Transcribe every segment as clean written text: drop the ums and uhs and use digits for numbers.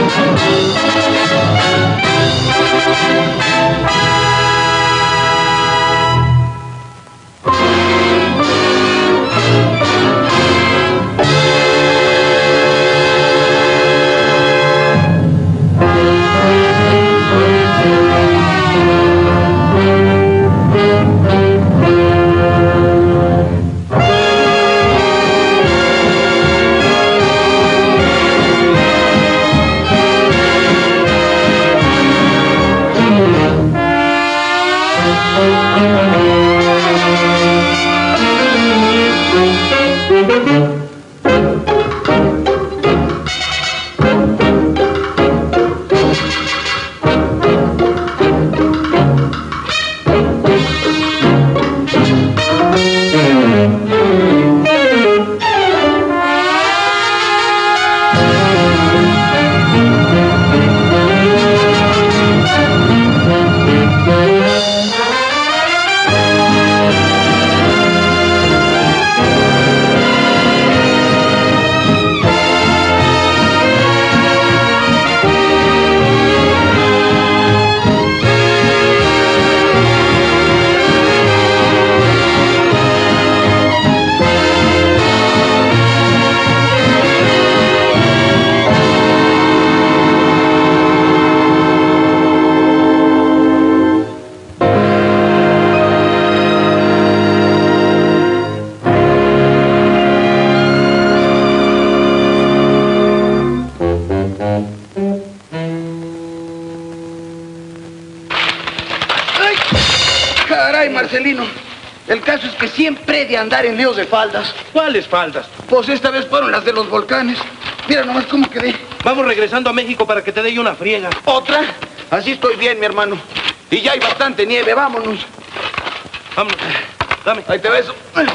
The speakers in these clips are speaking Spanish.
Marcelino, el caso es que siempre he de andar en líos de faldas. ¿Cuáles faldas? Pues esta vez fueron las de los volcanes. Mira nomás cómo quedé. Vamos regresando a México para que te dé yo una friega. ¿Otra? Así estoy bien, mi hermano. Y ya hay bastante nieve, vámonos. Vámonos. Dame. Ahí te beso.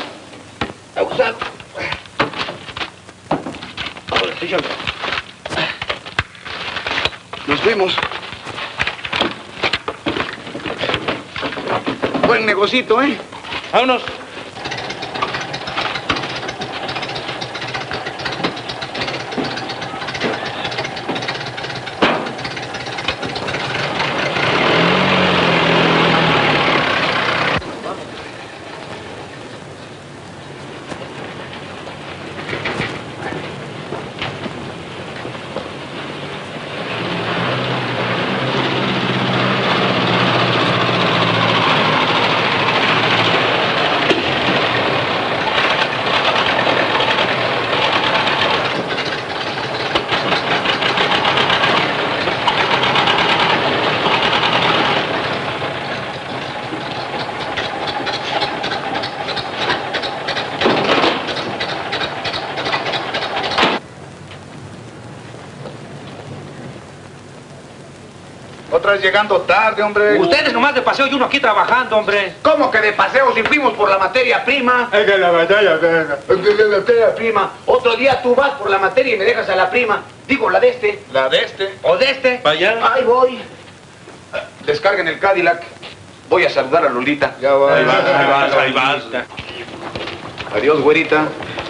Abusado. Ahora sí, ya. Nos fuimos. Buen negocito, ¿eh? Vámonos. Otra vez llegando tarde, hombre. Ustedes nomás de paseo y uno aquí trabajando, hombre. ¿Cómo que de paseo si fuimos por la materia prima? Es que la materia prima. La materia prima. Otro día tú vas por la materia y me dejas a la prima. Digo, la de este. La de este. ¿O de este? Para allá. Ahí voy. Descarguen el Cadillac. Voy a saludar a Lolita. Ya va. Ahí vas, ahí vas. Adiós, güerita.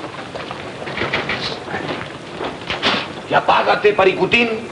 Ya págate, paricutín.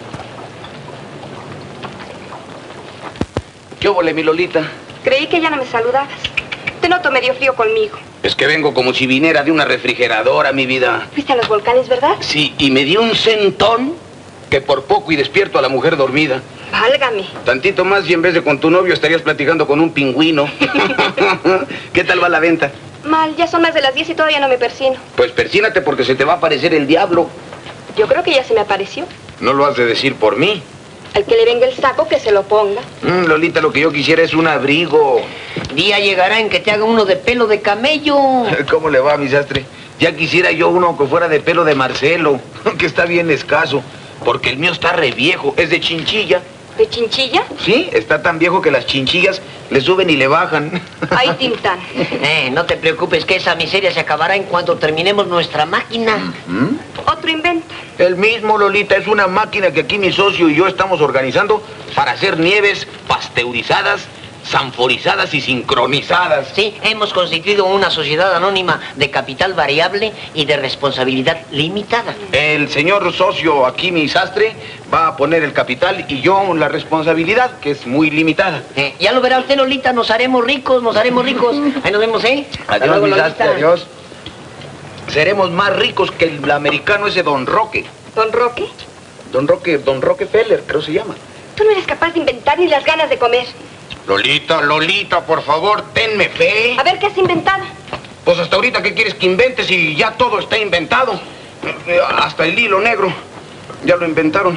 ¿Qué óvole, mi Lolita? Creí que ya no me saludabas. Te noto medio frío conmigo. Es que vengo como si viniera de una refrigeradora, mi vida. Fuiste a los volcanes, ¿verdad? Sí, y me dio un sentón que por poco y despierto a la mujer dormida. Válgame. Tantito más y en vez de con tu novio estarías platicando con un pingüino. ¿Qué tal va la venta? Mal, ya son más de las 10 y todavía no me persino. Pues persínate porque se te va a aparecer el diablo. Yo creo que ya se me apareció. No lo has de decir por mí. Al que le venga el saco, que se lo ponga. Lolita, lo que yo quisiera es un abrigo. Día llegará en que te haga uno de pelo de camello. ¿Cómo le va, mi sastre? Ya quisiera yo uno que fuera de pelo de Marcelo, que está bien escaso, porque el mío está re viejo, es de chinchilla. ¿De chinchilla? Sí, está tan viejo que las chinchillas le suben y le bajan. Ay, Tintán. No te preocupes que esa miseria se acabará en cuanto terminemos nuestra máquina. Otro invento. El mismo, Lolita, es una máquina que aquí mi socio y yo estamos organizando para hacer nieves pasteurizadas sanforizadas y sincronizadas. Sí, hemos constituido una sociedad anónima de capital variable y de responsabilidad limitada. El señor socio aquí, mi sastre, va a poner el capital y yo la responsabilidad, que es muy limitada. Ya lo verá usted, Lolita, nos haremos ricos, nos haremos ricos. Ahí nos vemos, ¿eh? Hasta Adiós, luego, mi Lolita. sastre, adiós. Seremos más ricos que el americano ese Don Roque. ¿Don Roque? Don Rockefeller, creo se llama. Tú no eres capaz de inventar ni las ganas de comer. Lolita, por favor, tenme fe. A ver, ¿qué has inventado? Pues hasta ahorita, ¿qué quieres que inventes si ya todo está inventado? Hasta el hilo negro. Ya lo inventaron.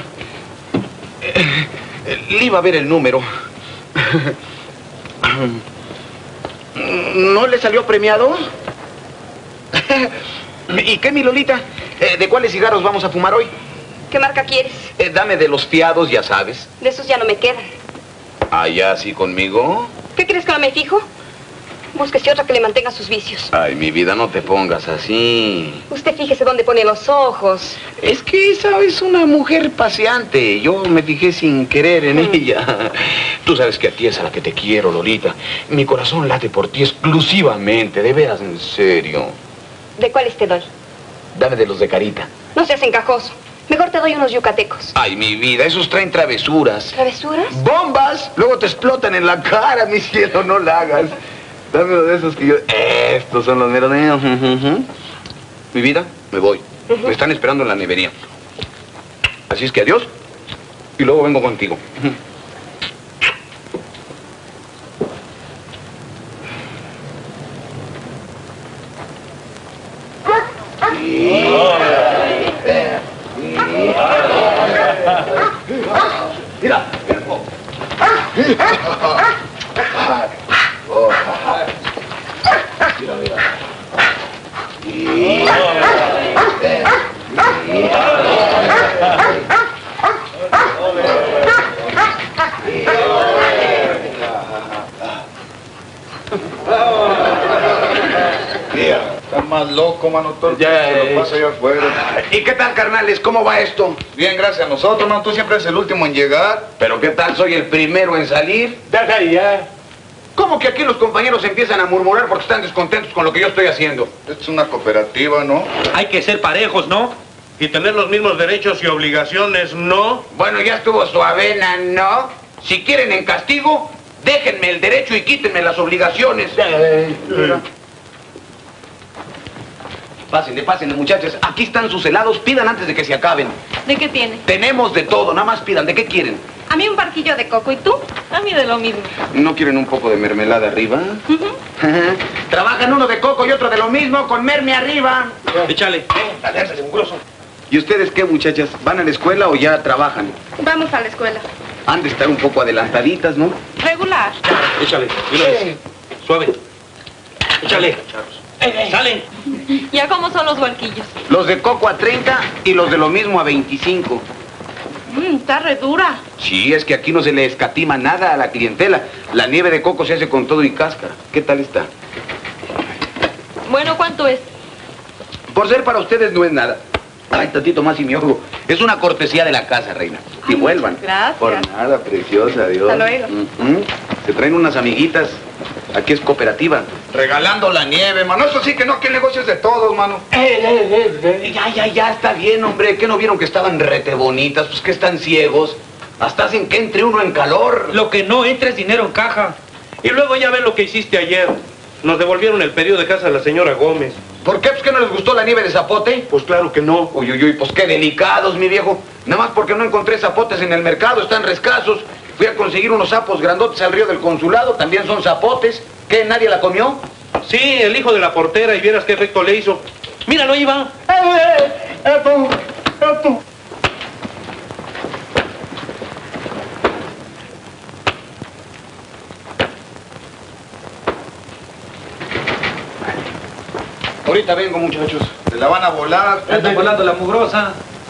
Le iba a ver el número. ¿No le salió premiado? ¿Y qué, mi Lolita? ¿De cuáles cigarros vamos a fumar hoy? ¿Qué marca quieres? Dame de los fiados, ya sabes. De esos ya no me quedan. ¿Allá sí conmigo? ¿Qué crees que no me fijo? Búsquese otra que le mantenga sus vicios. Ay, mi vida, no te pongas así. Usted fíjese dónde pone los ojos. Es que esa es una mujer paseante. Yo me fijé sin querer en ella. Tú sabes que a ti es a la que te quiero, Lolita. Mi corazón late por ti exclusivamente, de veras, en serio. ¿De cuáles te doy? Dame de los de carita. No seas encajoso. Mejor te doy unos yucatecos. Ay, mi vida, esos traen travesuras. ¿Travesuras? ¡Bombas! Luego te explotan en la cara, mi cielo, no la hagas. Dame uno de esos que yo... Estos son los meros míos. Mi vida, me voy. Me están esperando en la nevería. Así es que adiós. Y luego vengo contigo. Mira. Estás más loco, mano. Todo el Ya tiempo se lo es. pasa allá afuera. ¿Y qué tal, carnales? ¿Cómo va esto? Bien, gracias a nosotros, mano. Tú siempre eres el último en llegar. ¿Pero qué tal? Soy el primero en salir. Deja ya. ¿Cómo que aquí los compañeros empiezan a murmurar porque están descontentos con lo que yo estoy haciendo? Esto es una cooperativa, ¿no? Hay que ser parejos, ¿no? Y tener los mismos derechos y obligaciones, ¿no? Bueno, ya estuvo su avena, ¿no? Si quieren en castigo, déjenme el derecho y quítenme las obligaciones. Pásenle, muchachos. Aquí están sus helados. Pidan antes de que se acaben. ¿De qué tiene? Tenemos de todo. Nada más pidan. ¿De qué quieren? A mí un barquillo de coco. ¿Y tú? A mí de lo mismo. ¿No quieren un poco de mermelada arriba? Trabajan uno de coco y otro de lo mismo con merme arriba. Échale. Dale, hágase mugroso. ¿Y ustedes qué, muchachas? ¿Van a la escuela o ya trabajan? Vamos a la escuela. Han de estar un poco adelantaditas, ¿no? Regular. Échale. De una vez. Suave. Échale. Salen. ¿Ya cómo son los barquillos? Los de coco a 30 y los de lo mismo a 25. Está re dura. Sí, es que aquí no se le escatima nada a la clientela. La nieve de coco se hace con todo y cáscara. ¿Qué tal está? Bueno, ¿cuánto es? Por ser para ustedes no es nada. Ay, tantito más y mi ojo. Es una cortesía de la casa, reina. Y Ay, vuelvan. muchas gracias. Por nada, preciosa, adiós. Hasta luego. Se traen unas amiguitas. Aquí es cooperativa. Regalando la nieve, mano. Eso sí que no, aquí el negocio es de todos, mano. Ya, está bien, hombre. ¿Qué no vieron que estaban rete bonitas? Pues que están ciegos. Hasta hacen que entre uno en calor. Lo que no entra es dinero en caja. Y luego ya ven lo que hiciste ayer. Nos devolvieron el pedido de casa de la señora Gómez. ¿Por qué? Pues que no les gustó la nieve de zapote. Pues claro que no. Uy, pues qué delicados, mi viejo. Nada más porque no encontré zapotes en el mercado, están rescasos. Fui a conseguir unos sapos grandotes al río del Consulado, también son zapotes. ¿Qué, nadie la comió? Sí, el hijo de la portera, y vieras qué efecto le hizo. Míralo, ahí va. Ahorita vengo, muchachos. Se la van a volar. Anda volando la mugrosa.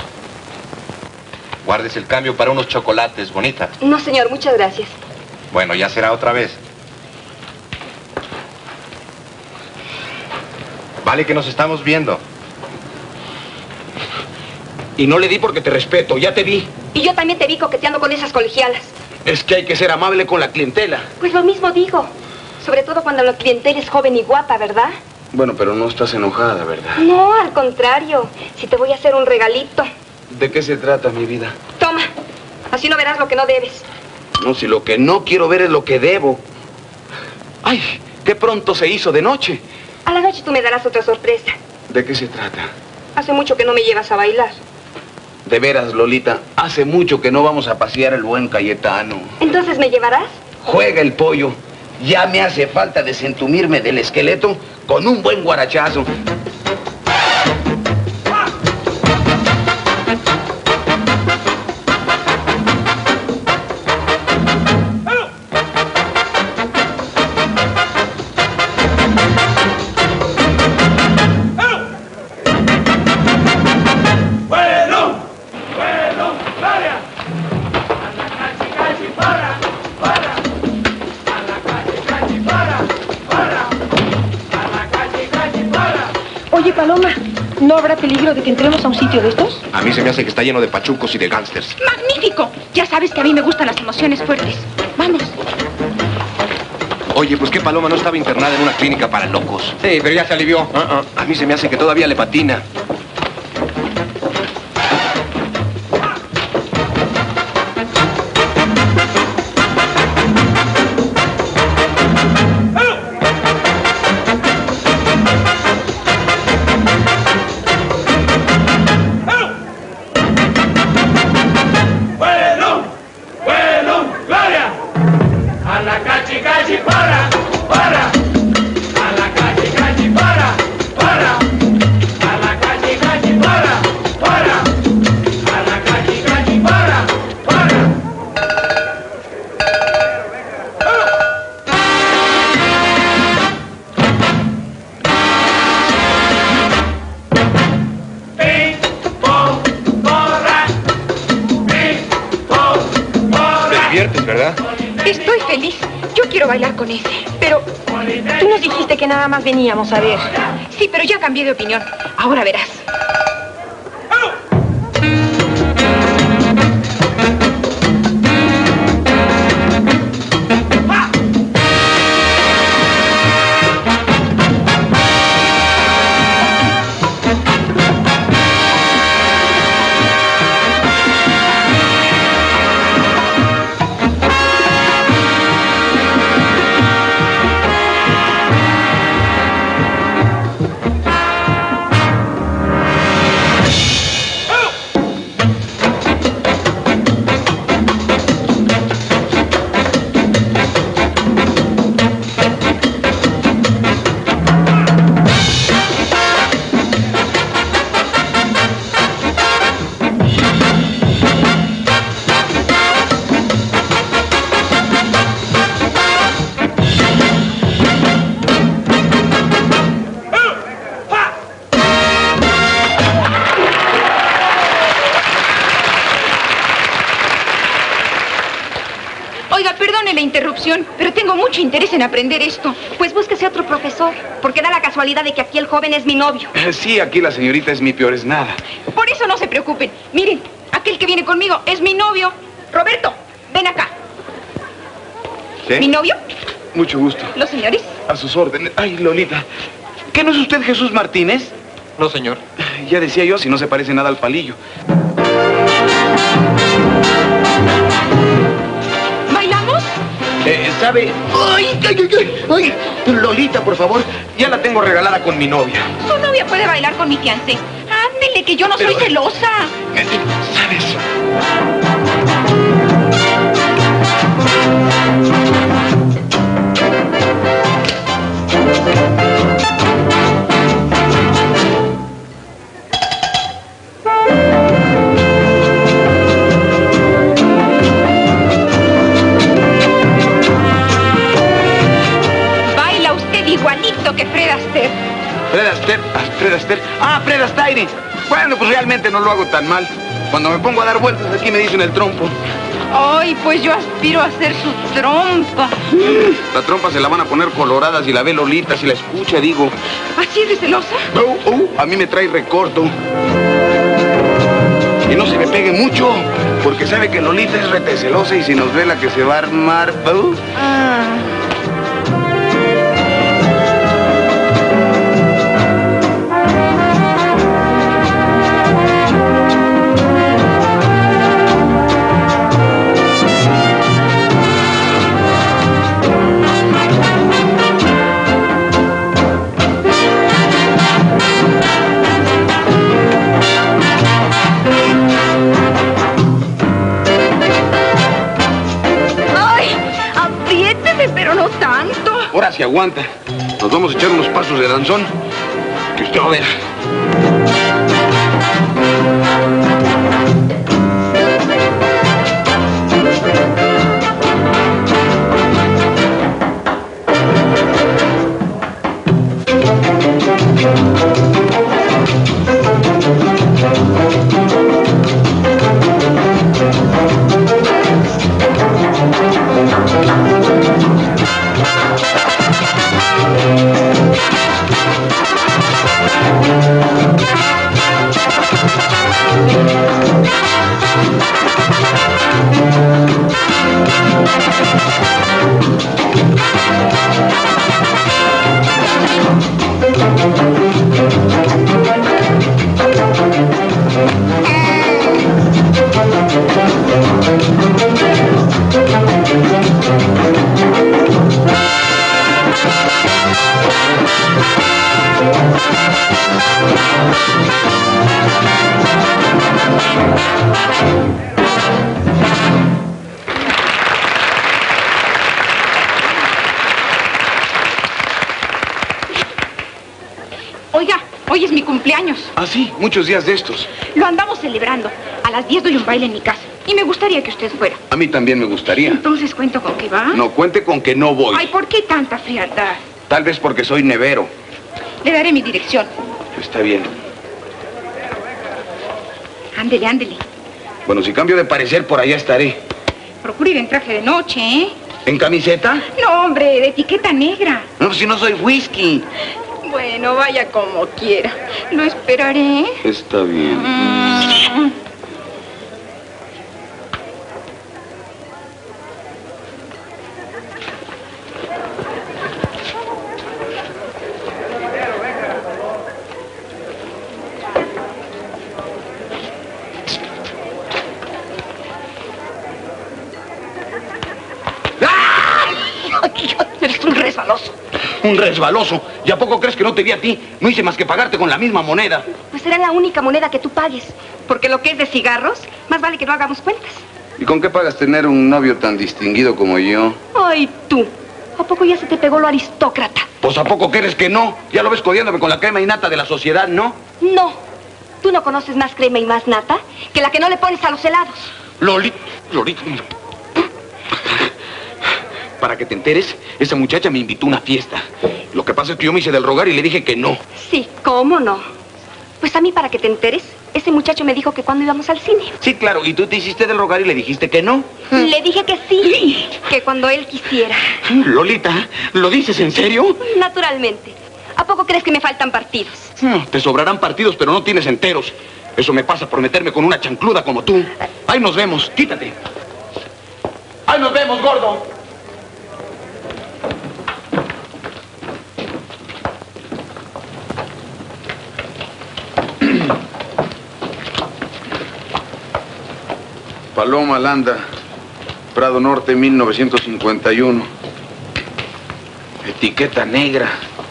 Guardes el cambio para unos chocolates, bonita. No, señor, muchas gracias. Bueno, ya será otra vez. Vale que nos estamos viendo. Y no le di porque te respeto, ya te vi. Y yo también te vi coqueteando con esas colegialas. Es que hay que ser amable con la clientela. Pues lo mismo digo. Sobre todo cuando la clientela es joven y guapa, ¿verdad? Bueno, pero no estás enojada, ¿verdad? No, al contrario. Si te voy a hacer un regalito. ¿De qué se trata, mi vida? Toma. Así no verás lo que no debes. No, si lo que no quiero ver es lo que debo. ¡Ay! ¡Qué pronto se hizo de noche! A la noche tú me darás otra sorpresa. ¿De qué se trata? Hace mucho que no me llevas a bailar. De veras, Lolita, hace mucho que no vamos a pasear el buen Cayetano. ¿Entonces me llevarás? Juega el pollo. Ya me hace falta desentumirme del esqueleto con un buen guarachazo. Oye, Paloma, ¿no habrá peligro de que entremos a un sitio de estos? A mí se me hace que está lleno de pachucos y de gángsters. ¡Magnífico! Ya sabes que a mí me gustan las emociones fuertes. Vamos. Oye, pues que Paloma no estaba internada en una clínica para locos. Sí, pero ya se alivió. A mí se me hace que todavía le patina. Estoy feliz. Yo quiero bailar con ese. Pero tú nos dijiste que nada más veníamos a ver. Sí, pero ya cambié de opinión. Ahora verás. Pero tengo mucho interés en aprender esto. Pues búsquese otro profesor, porque da la casualidad de que aquí el joven es mi novio. Sí, aquí la señorita es mi peor es nada. Por eso no se preocupen. Miren, aquel que viene conmigo es mi novio. Roberto, ven acá. ¿Sí? ¿Mi novio? Mucho gusto. ¿Los señores? A sus órdenes. Ay, Lolita, ¿qué no es usted Jesús Martínez? No, señor. Ya decía yo, si no se parece nada al palillo. ¿Bailamos? ¿Sabe? ¡Ay, ay, ay, ay! Lolita, por favor, ya la tengo regalada con mi novia. Su novia puede bailar con mi fiancé. Ándele, que yo no soy celosa. ¿Sabes? Que Fred Astaire. Fred Astaire, Fred Astaire. Ah, Fred Astaire. Bueno, pues realmente no lo hago tan mal. Cuando me pongo a dar vueltas aquí me dicen el trompo. Ay, pues yo aspiro a ser su trompa. La trompa se la van a poner colorada si la ve Lolita, si la escucha, digo. ¿Así es de celosa? A mí me trae recorto. Y no se me pegue mucho, porque sabe que Lolita es retecelosa y si nos ve la que se va a armar... Ahora sí aguanta. Nos vamos a echar unos pasos de danzón que usted va a ver. Oiga, hoy es mi cumpleaños. Ah, sí, muchos días de estos. Lo andamos celebrando. A las 10 doy un baile en mi casa. Y me gustaría que usted fuera. A mí también me gustaría. Entonces, ¿cuento con que va? No, cuente con que no voy. Ay, ¿por qué tanta frialdad? Tal vez porque soy nevero. Le daré mi dirección. Está bien. Ándele, ándele. Bueno, si cambio de parecer, por allá estaré. Procure ir en traje de noche, ¿eh? ¿En camiseta? No, hombre, de etiqueta negra. No, si no soy whisky. Bueno, vaya como quiera. Lo esperaré. Está bien. Eres un resbaloso. Un resbaloso. ¿Y a poco crees que no te vi a ti? No hice más que pagarte con la misma moneda. Pues será la única moneda que tú pagues. Porque lo que es de cigarros, más vale que no hagamos cuentas. ¿Y con qué pagas tener un novio tan distinguido como yo? Ay, tú. ¿A poco ya se te pegó lo aristócrata? Pues ¿a poco crees que no? Ya lo ves codiándome con la crema y nata de la sociedad, ¿no? No. ¿Tú no conoces más crema y más nata que la que no le pones a los helados? Lolita. Para que te enteres, esa muchacha me invitó a una fiesta. Lo que pasa es que yo me hice del rogar y le dije que no. Sí, ¿cómo no? Pues a mí, para que te enteres, ese muchacho me dijo que cuando íbamos al cine. Sí, claro, y tú te hiciste del rogar y le dijiste que no. Le dije que sí, que cuando él quisiera. Lolita, ¿lo dices en serio? Naturalmente. ¿A poco crees que me faltan partidos? Te sobrarán partidos, pero no tienes enteros. Eso me pasa por meterme con una chancluda como tú. Ahí nos vemos, quítate. Ahí nos vemos, gordo. Paloma Landa, Prado Norte, 1951. Etiqueta negra.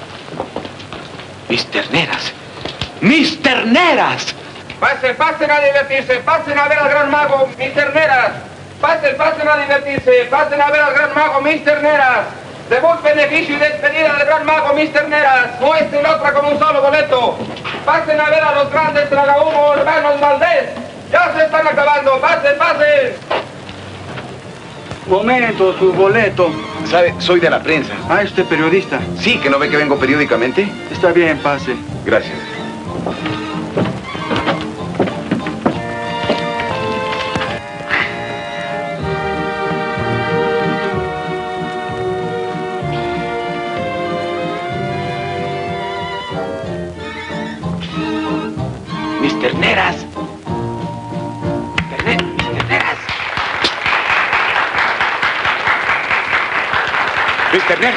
Mis terneras. ¡Mis terneras! Pasen a divertirse, pasen a ver al gran mago, mis terneras. Pasen a divertirse, pasen a ver al gran mago, mis terneras. Debut, beneficio y despedida del gran mago, mis terneras. Muestren otra con un solo boleto. Pasen a ver a los grandes tragahumos, hermanos Valdés. ¡Ya se están acabando! ¡Pasen! Momento, su boleto. ¿Sabe? Soy de la prensa. Ah, ¿usted periodista? Sí, ¿que no ve que vengo periódicamente? Está bien, pase. Gracias. Mis terneras. terneras.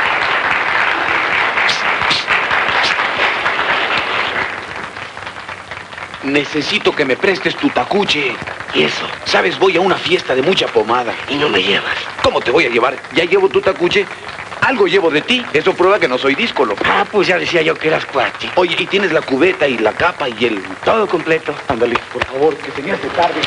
Necesito que me prestes tu tacuche. ¿Y eso? Sabes, voy a una fiesta de mucha pomada. ¿Y no me llevas? ¿Cómo te voy a llevar? Ya llevo tu tacuche. Algo llevo de ti. Eso prueba que no soy díscolo. Ah, pues ya decía yo que eras cuate. Oye, ¿y tienes la cubeta y la capa y el...? Todo completo. Ándale, por favor, que se me hace tarde.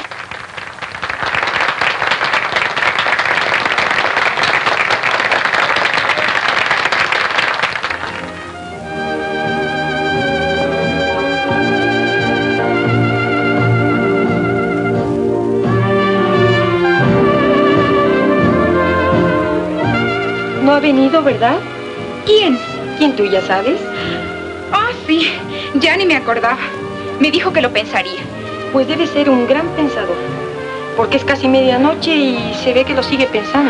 No ha venido, ¿verdad? ¿Quién? ¿Quién tú ya sabes? Ah, sí. Ya ni me acordaba. Me dijo que lo pensaría. Pues debe ser un gran pensador. Porque es casi medianoche y se ve que lo sigue pensando.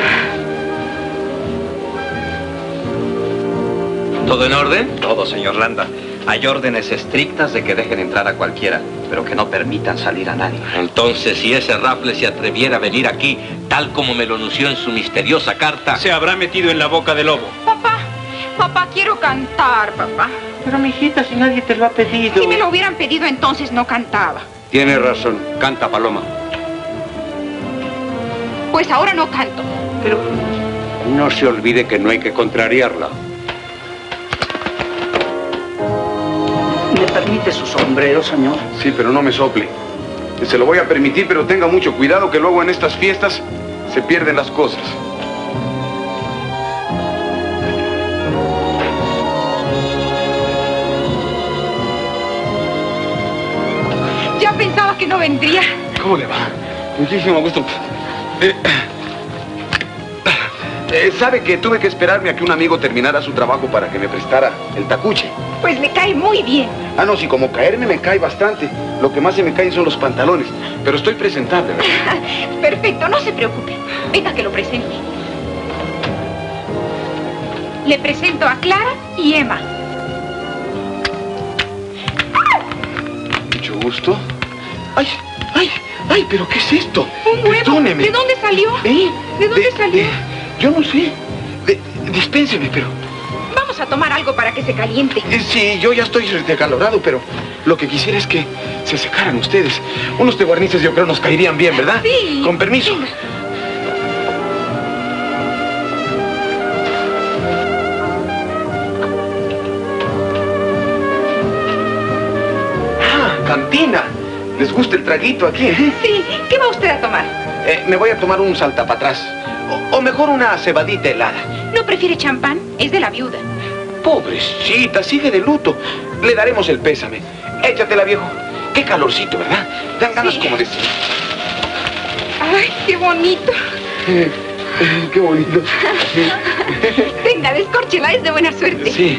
¿Todo en orden? Todo, señor Landa. Hay órdenes estrictas de que dejen entrar a cualquiera, pero que no permitan salir a nadie. Entonces, si ese Raffles se atreviera a venir aquí, tal como me lo anunció en su misteriosa carta... Se habrá metido en la boca del lobo. Papá, quiero cantar, papá. Pero, mijita, si nadie te lo ha pedido. Si me lo hubieran pedido, entonces no cantaba. Tiene razón. Canta, Paloma. Pues ahora no canto. Pero No se olvide que no hay que contrariarla. ¿me permite su sombrero, señor? Sí, pero no me sople. Se lo voy a permitir, pero tenga mucho cuidado que luego en estas fiestas se pierden las cosas. Ya pensaba que no vendría. ¿Cómo le va? Muchísimo gusto. ¿Sabe que tuve que esperarme a que un amigo terminara su trabajo para que me prestara el tacuche? Pues le cae muy bien. Ah, no, sí, como caerme me cae bastante. Lo que más se me caen son los pantalones. Pero estoy presentable, ¿verdad? Perfecto, no se preocupe. Venga que lo presente. Le presento a Clara y Emma. Mucho gusto. ¡Ay, ay, ay! ¿Pero qué es esto? Un huevo. Perdóneme. ¿De dónde salió? ¿Eh? ¿De dónde salió? Yo no sé. Dispénseme, pero... Vamos a tomar algo para que se caliente. Sí, yo ya estoy decalorado, pero lo que quisiera es que se secaran ustedes. Unos teguarnices yo creo nos caerían bien, ¿verdad? Sí. Con permiso. Venga. Ah, cantina. ¿Les gusta el traguito aquí? Sí, ¿qué va usted a tomar? Me voy a tomar un salta para atrás. O mejor una cebadita helada. ¿No prefiere champán? Es de la viuda. Pobrecita, sigue de luto. Le daremos el pésame. Échatela, viejo. Qué calorcito, ¿verdad? Dan ganas Sí. como de... Ay, qué bonito. Qué bonito. Venga, descórchela, es de buena suerte. Sí.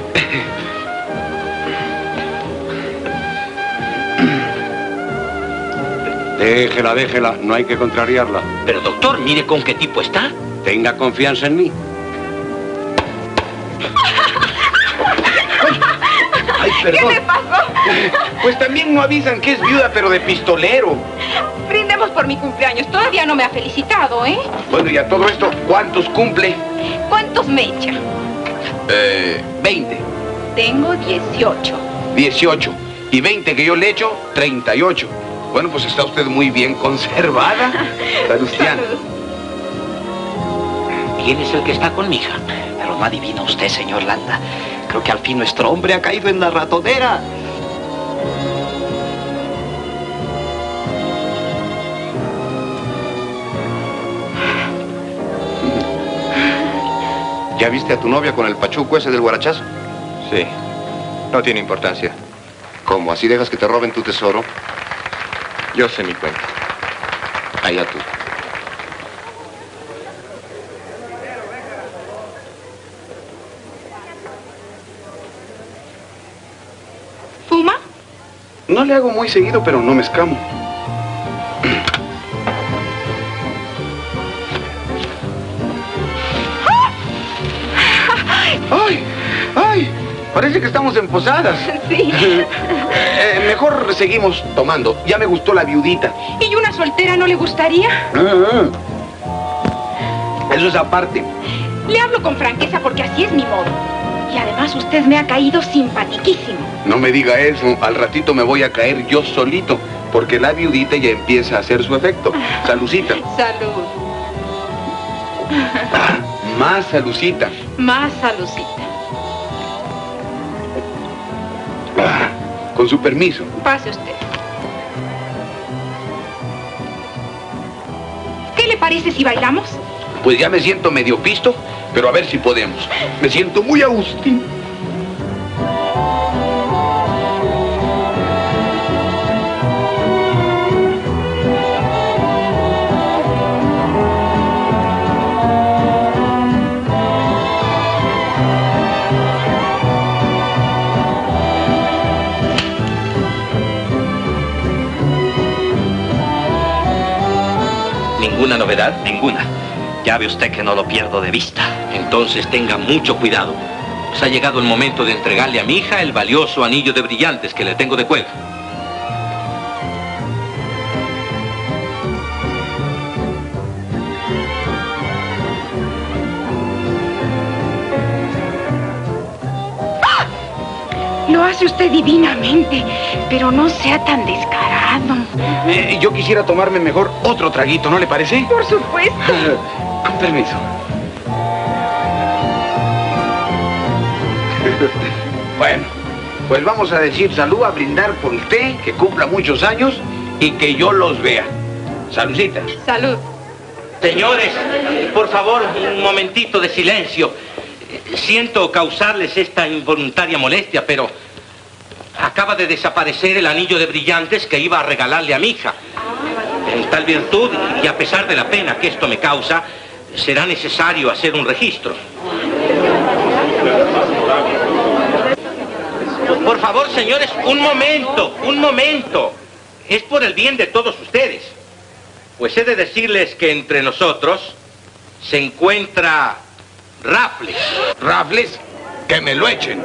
Déjela, déjela. No hay que contrariarla. Pero, doctor, mire con qué tipo está. Tenga confianza en mí. Ay, ¿Qué perdón. le pasó? Pues también no avisan que es viuda, pero de pistolero. Brindemos por mi cumpleaños. Todavía no me ha felicitado, ¿eh? Bueno, y a todo esto, ¿cuántos cumple? ¿Cuántos me echa? 20. Tengo 18. 18. Y 20 que yo le echo, 38. Bueno, pues está usted muy bien conservada. Salustiana. Salud. ¿Quién es el que está con mi hija? Pero no adivina usted, señor Landa. Creo que al fin nuestro hombre ha caído en la ratonera. ¿Ya viste a tu novia con el pachuco ese del guarachazo? Sí. No tiene importancia. ¿Cómo? ¿Así dejas que te roben tu tesoro? Yo sé mi cuenta. Allá tú. ¿Fuma? No le hago muy seguido, pero no me escamo. ¡Ay! ¡Ay! Parece que estamos en posadas. Sí. Mejor seguimos tomando. Ya me gustó la viudita. ¿Y una soltera no le gustaría? Eso es aparte. Le hablo con franqueza porque así es mi modo. Y además usted me ha caído simpatiquísimo. No me diga eso. Al ratito me voy a caer yo solito, porque la viudita ya empieza a hacer su efecto. Salucita. Salud. Más salucita. Más salucita. Con su permiso. Pase usted. ¿Qué le parece si bailamos? Pues ya me siento medio pisto, pero a ver si podemos. Me siento muy Agustín. ¿Ninguna novedad? Ninguna. Ya ve usted que no lo pierdo de vista. Entonces tenga mucho cuidado. Pues ha llegado el momento de entregarle a mi hija el valioso anillo de brillantes que le tengo de cuelga. Lo hace usted divinamente, pero no sea tan descarado. Yo quisiera tomarme mejor otro traguito, ¿no le parece? Por supuesto. Con permiso. Bueno, pues vamos a decir salud, a brindar por usted, que cumpla muchos años y que yo los vea. Saludcita. Salud. Señores, por favor, un momentito de silencio. Siento causarles esta involuntaria molestia, pero acaba de desaparecer el anillo de brillantes que iba a regalarle a mi hija. En tal virtud, y a pesar de la pena que esto me causa, será necesario hacer un registro. Por favor, señores, un momento. Es por el bien de todos ustedes. Pues he de decirles que entre nosotros se encuentra Raffles. ¿Raffles? Que me lo echen.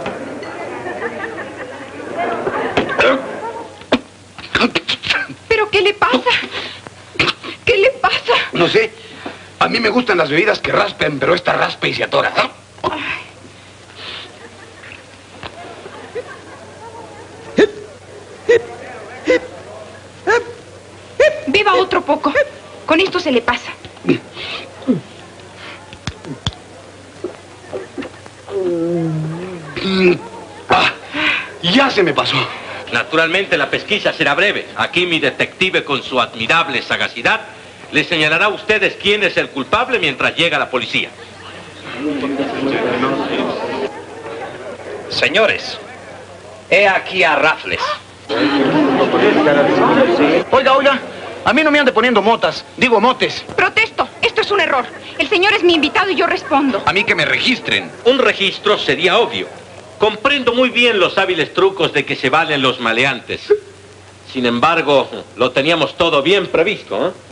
¿Pero qué le pasa? ¿Qué le pasa? No sé. A mí me gustan las bebidas que raspen, pero esta raspa y se atora. Beba otro poco. Con esto se le pasa. Ya se me pasó. Naturalmente la pesquisa será breve. Aquí mi detective, con su admirable sagacidad, le señalará a ustedes quién es el culpable mientras llega la policía. Señores, he aquí a Raffles. Oiga, a mí no me ande poniendo motas, digo motes. Protesto, esto es un error. El señor es mi invitado y yo respondo. A mí que me registren. Un registro sería obvio. Comprendo muy bien los hábiles trucos de que se valen los maleantes. Sin embargo, lo teníamos todo bien previsto, ¿eh?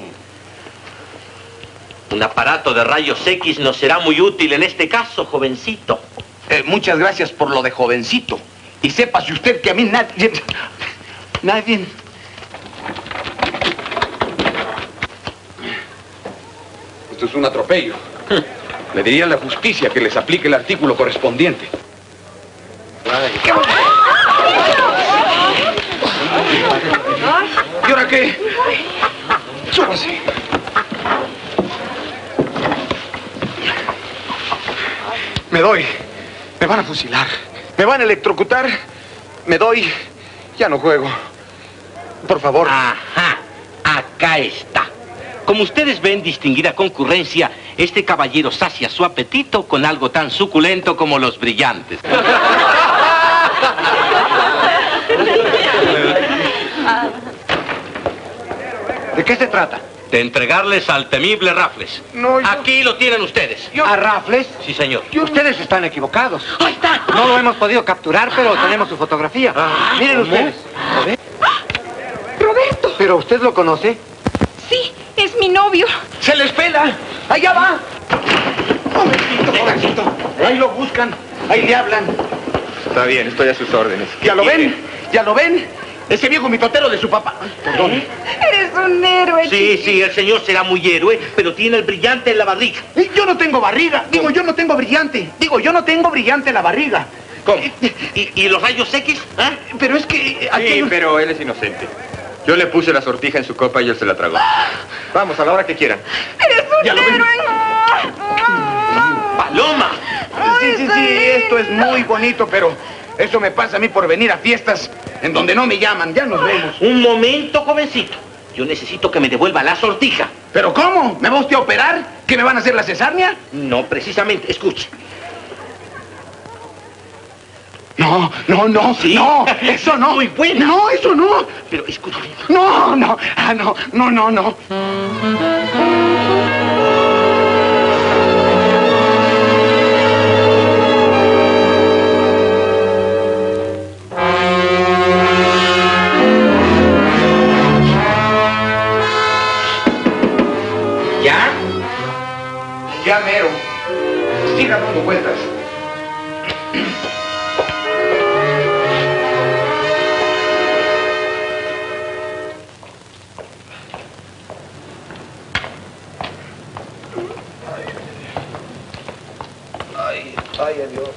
Un aparato de rayos X nos será muy útil en este caso, jovencito. Muchas gracias por lo de jovencito. Y sépase usted que a mí nadie... Esto es un atropello. Le diría a la justicia que les aplique el artículo correspondiente. ¿Y ahora qué? Súbase. Me doy. Me van a fusilar. Me van a electrocutar. Me doy. Ya no juego. Por favor. Ajá. Acá está. Como ustedes ven, distinguida concurrencia, este caballero sacia su apetito con algo tan suculento como los brillantes. ¿De qué se trata? De entregarles al temible Raffles. No, Aquí lo tienen ustedes. ¿A Raffles? Sí, señor. Ustedes están equivocados. ¡Ahí está! No lo hemos podido capturar, pero tenemos su fotografía. Miren ustedes. ¡Roberto! ¿Pero usted lo conoce? Sí, es mi novio. ¡Se les pela! ¡Allá va! Momentito, jovencito. Ahí lo buscan. Ahí le hablan. Está bien, estoy a sus órdenes. ¿Ya lo ven? ¿Ya lo ven? Ese viejo mitotero de su papá. Perdón. Eres un héroe, Sí, sí, el señor será muy héroe, pero tiene el brillante en la barriga. Yo no tengo barriga. Digo, yo no tengo brillante. Digo, yo no tengo brillante en la barriga. ¿Cómo? ¿Y los rayos X? ¿Ah? Pero es que... aquí hay un- pero él es inocente. Yo le puse la sortija en su copa y él se la tragó. Vamos, a la hora que quieran. Eres Ya un lo ven. héroe. ¡Paloma! Sí, esto es muy bonito, pero eso me pasa a mí por venir a fiestas en donde no me llaman. Ya nos vemos. Un momento, jovencito. Yo necesito que me devuelva la sortija. ¿Pero cómo? ¿Me va usted a operar? ¿Qué me van a hacer la cesárea? No, precisamente. Escuche. No, Sí. no, eso no. Muy buena. No, eso no. Pero escúchame. No. No. ¿Ya? Ya mero. Siga dando vueltas. Ay, adiós.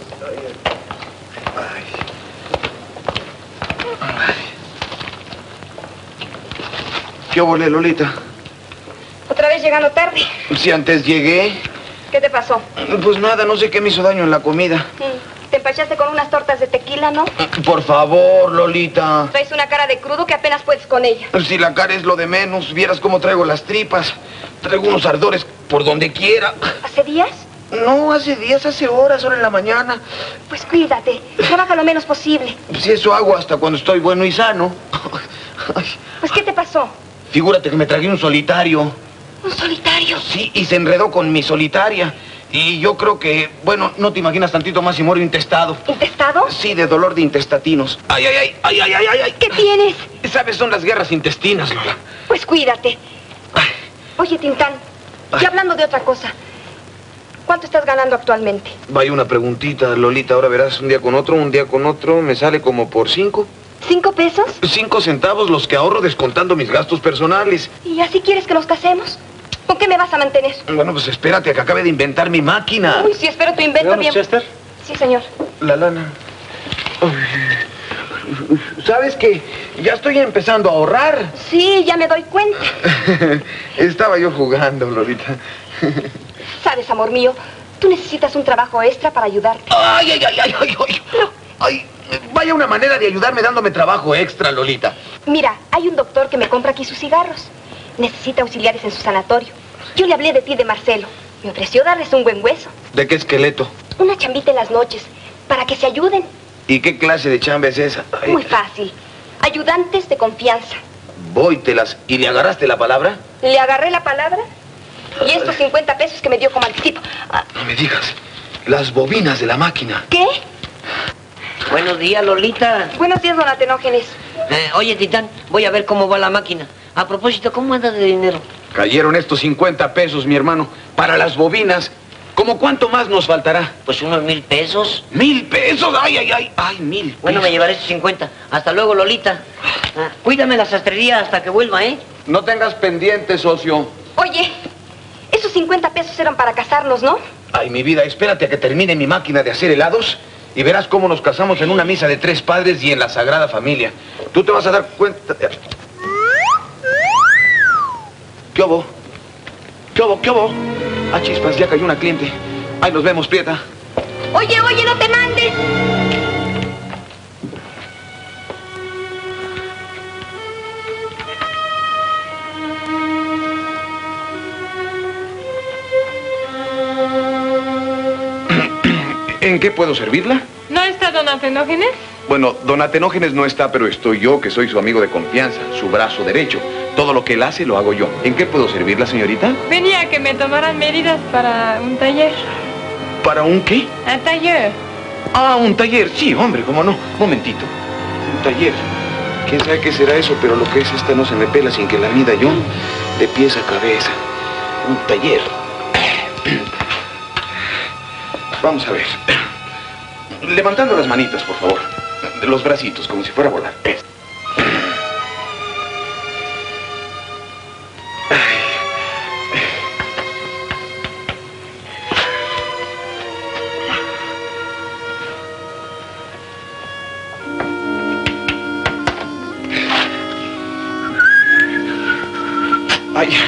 ¿Qué volé, Lolita? Otra vez llegando tarde. Si antes llegué, ¿Qué te pasó? pues nada, no sé qué me hizo daño en la comida. Te empachaste con unas tortas de tequila, ¿no? Por favor, Lolita. Traes una cara de crudo que apenas puedes con ella. Si la cara es lo de menos, vieras cómo traigo las tripas. Traigo unos ardores por donde quiera. ¿Hace días? No, hace días, hace horas, ahora en la mañana. Pues cuídate. Trabaja lo menos posible. Si eso hago hasta cuando estoy bueno y sano. Ay, Pues, ¿qué te pasó? figúrate que me tragué un solitario. ¿Un solitario? Sí, y se enredó con mi solitaria. Y yo creo que, bueno, no te imaginas tantito más y muero intestado. ¿Intestado? Sí, de dolor de intestatinos. Ay. ¿Qué tienes? ¿Sabes? Son las guerras intestinas, Lola. Pues cuídate. Oye, Tintán, y hablando de otra cosa, ¿cuánto estás ganando actualmente? Vaya una preguntita, Lolita. Ahora verás, un día con otro, me sale como por 5. ¿5 pesos? 5 centavos los que ahorro descontando mis gastos personales. ¿Y así quieres que nos casemos? ¿Con qué me vas a mantener? Bueno, pues espérate a que acabe de inventar mi máquina. Uy, sí, espero tu invento bien. Chester? Sí, señor. La lana. Ay. ¿Sabes qué? Ya estoy empezando a ahorrar. Sí, ya me doy cuenta. Estaba yo jugando, Lolita. Sabes, amor mío, tú necesitas un trabajo extra para ayudarte. Ay. Ay, vaya una manera de ayudarme dándome trabajo extra, Lolita. Mira, hay un doctor que me compra aquí sus cigarros. Necesita auxiliares en su sanatorio. Yo le hablé de ti, de Marcelo. Me ofreció darles un buen hueso. ¿De qué esqueleto? Una chambita en las noches, para que se ayuden. ¿Y qué clase de chamba es esa? Ay, Muy fácil. Ayudantes de confianza. Vóytelas. ¿Y le agarraste la palabra? Le agarré la palabra y estos 50 pesos que me dio como anticipo. Ah, No me digas. Las bobinas de la máquina. ¿qué? Buenos días, Lolita. Buenos días, don Atenógenes. Oye, Titán, voy a ver cómo va la máquina. A propósito, ¿cómo anda de dinero? Cayeron estos 50 pesos, mi hermano, para las bobinas. ¿Cómo cuánto más nos faltará? Pues unos 1000 pesos. ¡1000 pesos! ¡Ay, 1000 pesos! Bueno, me llevaré estos 50. Hasta luego, Lolita. Cuídame la sastrería hasta que vuelva, ¿eh? No tengas pendiente, socio. Oye, esos 50 pesos eran para casarnos, ¿no? Ay, mi vida, espérate a que termine mi máquina de hacer helados y verás cómo nos casamos en una misa de 3 padres y en la Sagrada Familia. Tú te vas a dar cuenta... ¿Qué hubo? ¿Qué hubo? Ah, chispas, ya cayó una cliente. Ahí nos vemos, Prieta. Oye, no te mandes. ¿En qué puedo servirla? ¿No está don Atenógenes? Bueno, don Atenógenes no está, pero estoy yo, que soy su amigo de confianza, su brazo derecho. Todo lo que él hace lo hago yo. ¿En qué puedo servirla, señorita? Venía a que me tomaran medidas para un taller. ¿Para un qué? ¿Un taller? Ah, un taller. Sí, hombre, cómo no. Momentito. Un taller. ¿Quién sabe qué será eso? Pero lo que es esta no se me pela sin que la mida yo de pies a cabeza. Un taller. Vamos a ver. Levantando las manitas, por favor. Los bracitos, como si fuera a volar.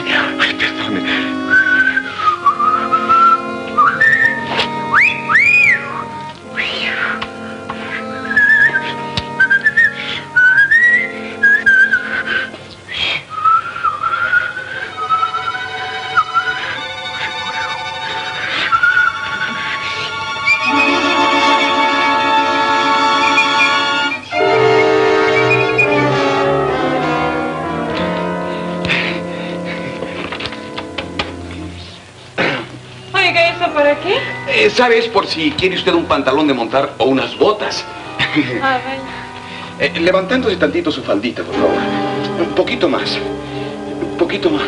Ay, perdone. ¿Para qué? ¿Sabes? Por si quiere usted un pantalón de montar o unas botas. Ah, vaya. Levantándose tantito su faldita, por favor. Un poquito más. Un poquito más.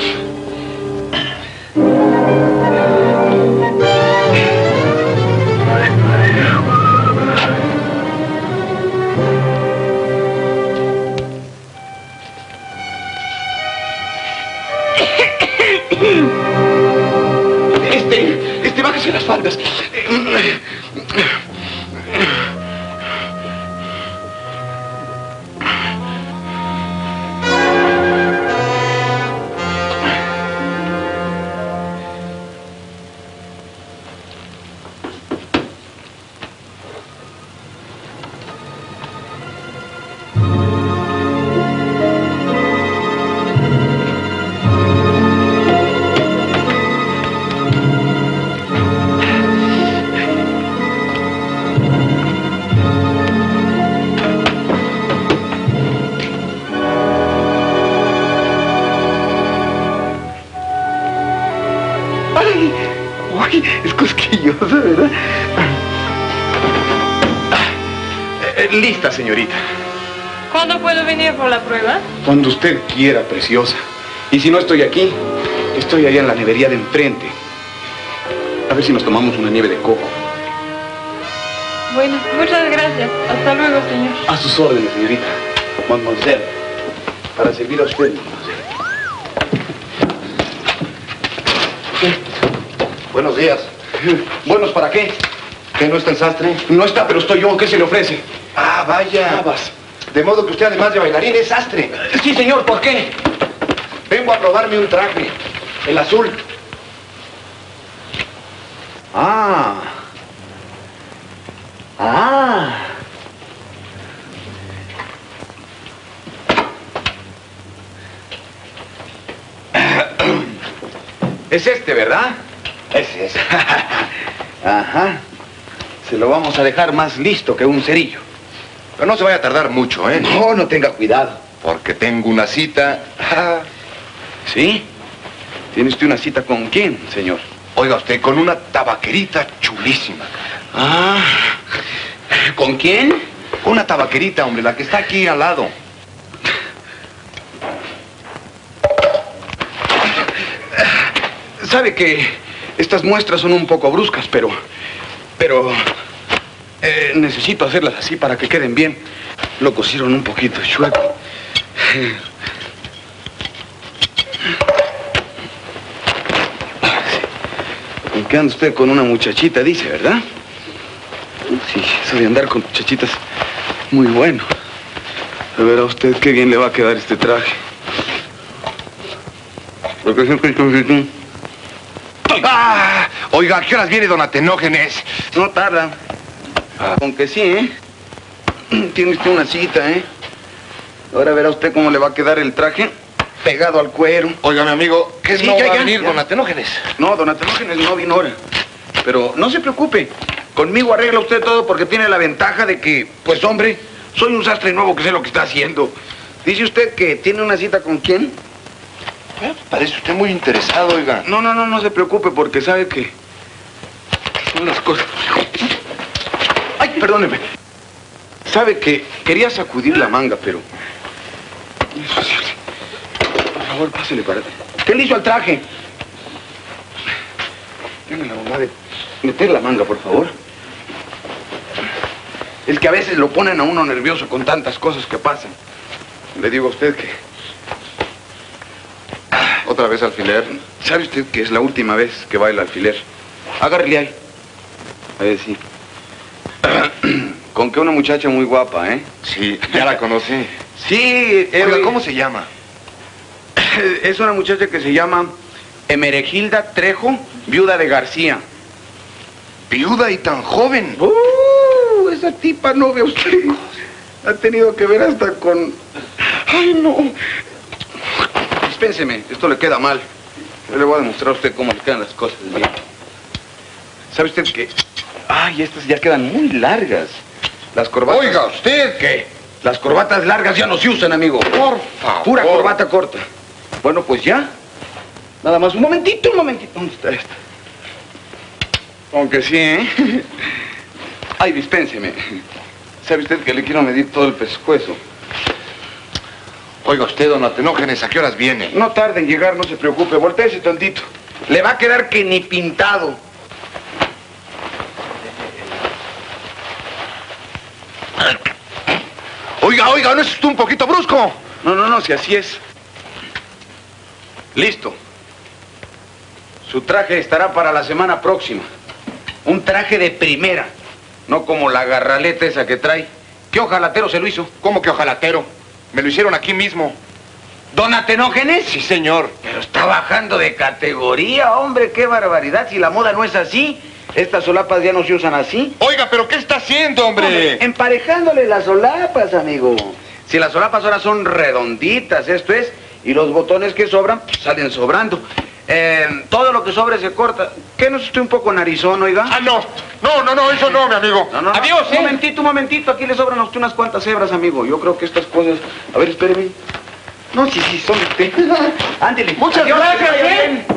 Bájese las faldas. Uy, es cosquillosa, ¿verdad? Lista, señorita. ¿Cuándo puedo venir por la prueba? Cuando usted quiera, preciosa. Y si no estoy aquí, estoy allá en la nevería de enfrente. A ver si nos tomamos una nieve de coco. Bueno, muchas gracias. Hasta luego, señor. A sus órdenes, señorita. Mademoiselle. Para servir a usted, mademoiselle. Buenos días. ¿Buenos para qué? ¿Que no está el sastre? No está, pero estoy yo. ¿Qué se le ofrece? Ah, vaya. De modo que usted, además de bailarín, es sastre. Sí, señor. ¿Por qué? Vengo a probarme un traje. El azul. Ah. Es este, ¿verdad? Ese es. Ajá. Se lo vamos a dejar más listo que un cerillo. Pero no se vaya a tardar mucho, ¿eh? No tenga cuidado. Porque tengo una cita. ¿Sí? ¿Tiene usted una cita con quién, señor? Oiga usted, con una tabaquerita chulísima. Ah. ¿Con quién? Una tabaquerita, hombre, la que está aquí al lado. Sabe que estas muestras son un poco bruscas, pero necesito hacerlas así para que queden bien. Lo cosieron un poquito chueco. ¿Qué anda usted con una muchachita, dice, verdad? Sí, eso de andar con muchachitas, muy bueno. A ver a usted qué bien le va a quedar este traje. ¡Ah! Oiga, ¿a qué horas viene don Atenógenes? No tarda. Aunque sí, ¿eh? Tiene usted una cita, ¿eh? Ahora verá usted cómo le va a quedar el traje pegado al cuero. Oiga, mi amigo, ¿qué Sí, no ya, va a ya, venir ya. don Atenógenes? No, don Atenógenes no vino ahora. Pero no se preocupe. Conmigo arregla usted todo porque tiene la ventaja de que, pues hombre, soy un sastre nuevo que sé lo que está haciendo. Dice usted que tiene una cita con quién. Parece usted muy interesado, oiga. No se preocupe porque sabe que son las cosas. Ay, perdóneme. Sabe que quería sacudir la manga, pero... Por favor, pásele para... ¿Qué le hizo al traje? Deme la bondad de meter la manga, por favor. Es que a veces lo ponen a uno nervioso con tantas cosas que pasan. Le digo a usted que... ¿Otra vez alfiler? ¿Sabe usted que es la última vez que baila alfiler? Agárrele ahí. A ver, sí. Con que una muchacha muy guapa, ¿eh? Sí, ya la conocí. Sí, Oiga, ¿cómo se llama? Es una muchacha que se llama Emeregilda Trejo, viuda de García. ¿Viuda y tan joven? Esa tipa no ve usted. Ha tenido que ver hasta con... ¡Ay, no! Dispénseme, esto le queda mal. Yo le voy a demostrar a usted cómo le quedan las cosas bien. ¿Sabe usted qué? Ay, estas ya quedan muy largas. Las corbatas... Oiga, ¿usted qué? Las corbatas largas ya no se usan, amigo. Por favor. Pura corbata corta. Bueno, pues ya. Nada más, un momentito. ¿Dónde está esta? Aunque sí, ¿eh? Ay, dispénseme. ¿Sabe usted que le quiero medir todo el pescuezo? Oiga usted, don Atenógenes, ¿a qué horas viene? No tarde en llegar, no se preocupe. Voltéese tantito. Le va a quedar que ni pintado. Oiga, ¿no es usted un poquito brusco? No, si así es. Listo. Su traje estará para la semana próxima. Un traje de primera. No como la garraleta esa que trae. ¿Qué ojalatero se lo hizo? ¿Cómo que ojalatero? Me lo hicieron aquí mismo. ¿Don Atenógenes? Sí, señor. Pero está bajando de categoría, hombre. ¡Qué barbaridad! Si la moda no es así. Estas solapas ya no se usan así. Oiga, ¿pero qué está haciendo, hombre? Emparejándole las solapas, amigo. Si las solapas ahora son redonditas, esto es, y los botones que sobran, pues, salen sobrando. Todo lo que sobre se corta. ¿Qué no es usted un poco narizón, oiga? Ah, no, eso no, mi amigo. No. Adiós, Un momentito, aquí le sobran a usted unas cuantas hebras, amigo. Yo creo que estas cosas... A ver, espéreme. No, sí, son de usted. Ándele. Muchas Adiós, gracias, que vaya bien.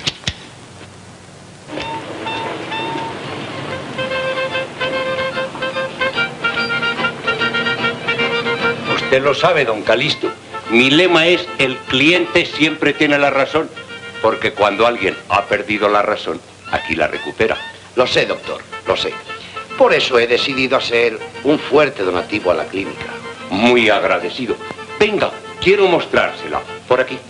Usted lo sabe, don Calisto. Mi lema es: el cliente siempre tiene la razón. Porque cuando alguien ha perdido la razón, aquí la recupera. Lo sé, doctor, lo sé. Por eso he decidido hacer un fuerte donativo a la clínica. Muy agradecido. Venga, quiero mostrársela. Por aquí.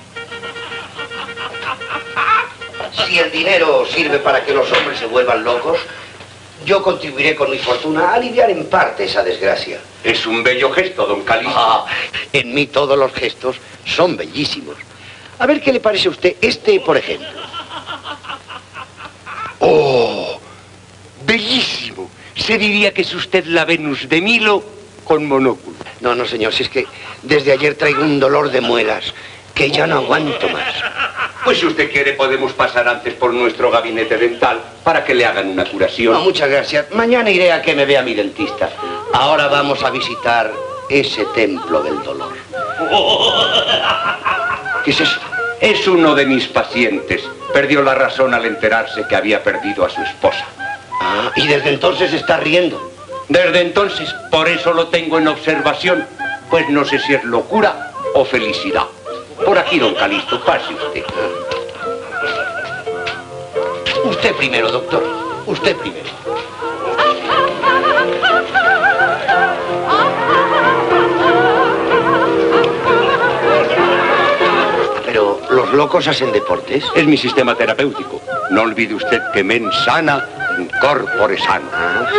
Si el dinero sirve para que los hombres se vuelvan locos, yo contribuiré con mi fortuna a aliviar en parte esa desgracia. Es un bello gesto, don Calisto. En mí todos los gestos son bellísimos. A ver qué le parece a usted este, por ejemplo. ¡Oh! ¡Bellísimo! Se diría que es usted la Venus de Milo con monóculo. No, señor, si es que desde ayer traigo un dolor de muelas que ya no aguanto más. Pues si usted quiere, podemos pasar antes por nuestro gabinete dental para que le hagan una curación. No, muchas gracias. Mañana iré a que me vea mi dentista. Ahora vamos a visitar ese templo del dolor. ¿Qué es eso? Es uno de mis pacientes. Perdió la razón al enterarse que había perdido a su esposa. Ah, y desde entonces está riendo. Desde entonces, por eso lo tengo en observación. Pues no sé si es locura o felicidad. Por aquí, don Calisto, pase usted. Usted primero, doctor. Usted primero. Pero, ¿los locos hacen deportes? Es mi sistema terapéutico. No olvide usted que mens sana, in corpore sano.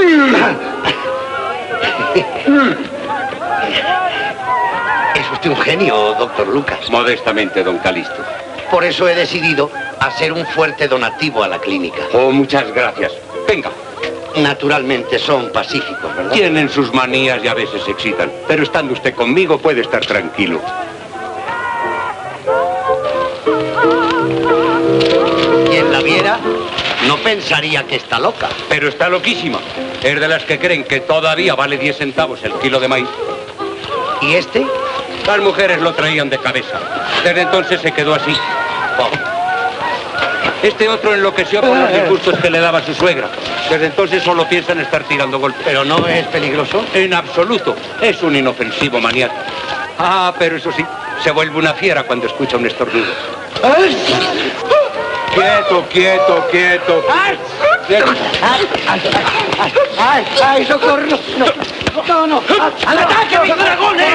Es usted un genio, doctor Lucas. Modestamente, don Calisto. Por eso he decidido hacer un fuerte donativo a la clínica. Oh, muchas gracias. Venga. Naturalmente son pacíficos, ¿verdad? Tienen sus manías y a veces se excitan. Pero estando usted conmigo puede estar tranquilo. Quien la viera no pensaría que está loca. Pero está loquísima. Es de las que creen que todavía vale 10 centavos el kilo de maíz. ¿Y este? Las mujeres lo traían de cabeza. Desde entonces se quedó así. Oh. Este otro enloqueció por los disgustos que le daba su suegra. Desde entonces solo piensa en estar tirando golpes. ¿Pero no es peligroso? En absoluto. Es un inofensivo maníaco. Ah, pero eso sí, se vuelve una fiera cuando escucha un estornudo. ¡Ay! Quieto. ¡Ay, socorro! No. ¡Al ataque, mis dragones!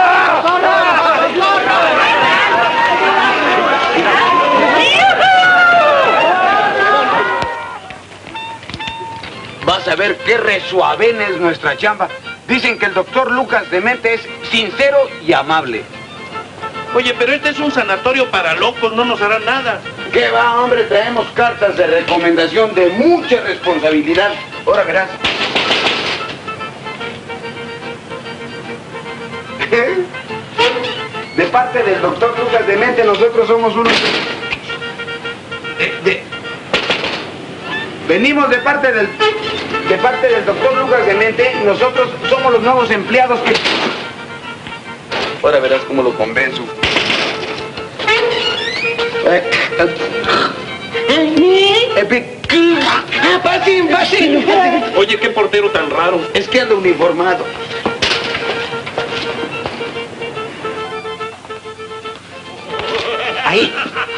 Vas a ver qué resuaven es nuestra chamba. Dicen que el doctor Lucas de mente es sincero y amable. Oye, pero este es un sanatorio para locos, no nos harán nada. ¿Qué va, hombre? Traemos cartas de recomendación de mucha responsabilidad. Ahora verás. De parte del doctor Lucas Demente, nosotros somos unos... Venimos de parte del doctor Lucas Demente, nosotros somos los nuevos empleados que... Ahora verás cómo lo convenzo. Pasen. Oye, qué portero tan raro. Es que anda uniformado. Ahí.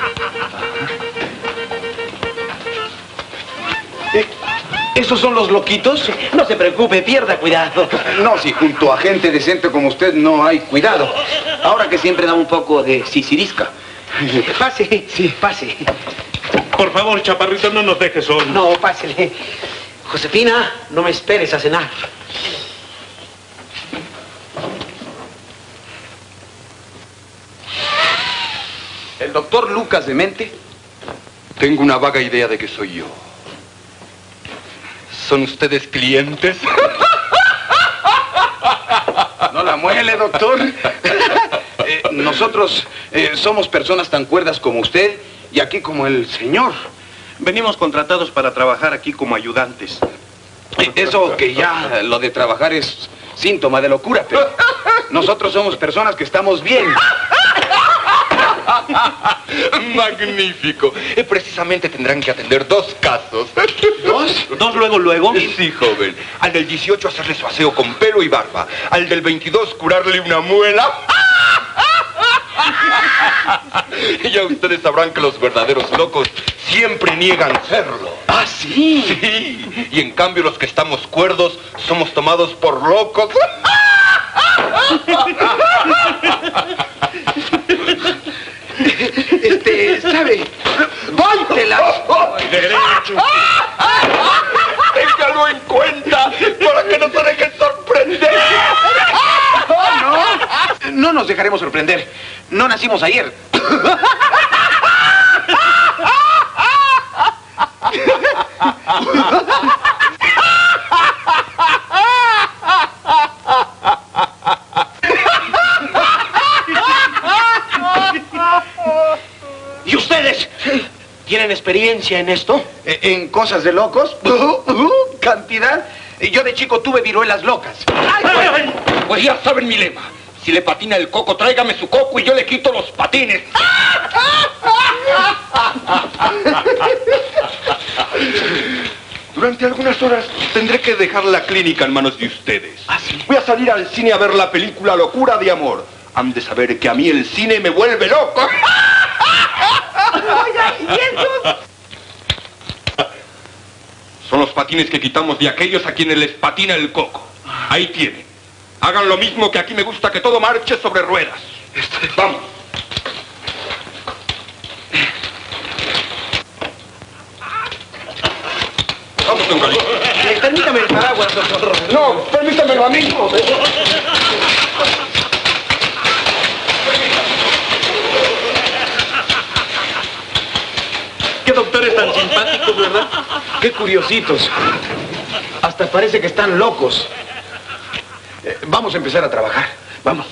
¿Esos son los loquitos? No se preocupe, pierda cuidado. No, si junto a gente decente como usted no hay cuidado. Ahora que siempre da un poco de sisirisca. Pase, sí, pase. Por favor, chaparrito, no nos dejes solos. No, pásele. Josefina, no me esperes a cenar. ¿El doctor Lucas Demente? Tengo una vaga idea de que soy yo. ¿Son ustedes clientes? No la muele, doctor. Nosotros somos personas tan cuerdas como usted y aquí como el señor. Venimos contratados para trabajar aquí como ayudantes. Eso que ya lo de trabajar es síntoma de locura, pero nosotros somos personas que estamos bien. Magnífico. Precisamente tendrán que atender 2 casos. ¿Dos? ¿Dos luego? Sí, joven. Al del 18 hacerle su aseo con pelo y barba. Al del 22 curarle una muela. Ya ustedes sabrán que los verdaderos locos siempre niegan serlo. ¿Ah, sí? Sí. Y en cambio los que estamos cuerdos somos tomados por locos. ¿Sabe? ¡Póntela! ¡Derecho! Téngalo en cuenta para que no se dejen sorprender. No nos dejaremos sorprender. No nacimos ayer. ¿Y ustedes? ¿Tienen experiencia en esto? ¿En cosas de locos? ¿Cantidad? Yo de chico tuve viruelas locas. Pues ya saben mi lema. Si le patina el coco, tráigame su coco y yo le quito los patines. Durante algunas horas tendré que dejar la clínica en manos de ustedes. ¿Ah, sí? Voy a salir al cine a ver la película Locura de Amor. Han de saber que a mí el cine me vuelve loco. Oiga, ¿y esos? Son los patines que quitamos de aquellos a quienes les patina el coco. Ahí tienen. Hagan lo mismo, que aquí me gusta que todo marche sobre ruedas. Vamos. Vamos, don Galito. Permítame el paraguas, doctor. No, permítamelo a mí. Qué doctores tan simpáticos, ¿verdad? Qué curiositos. Hasta parece que están locos. Vamos a empezar a trabajar. Vamos.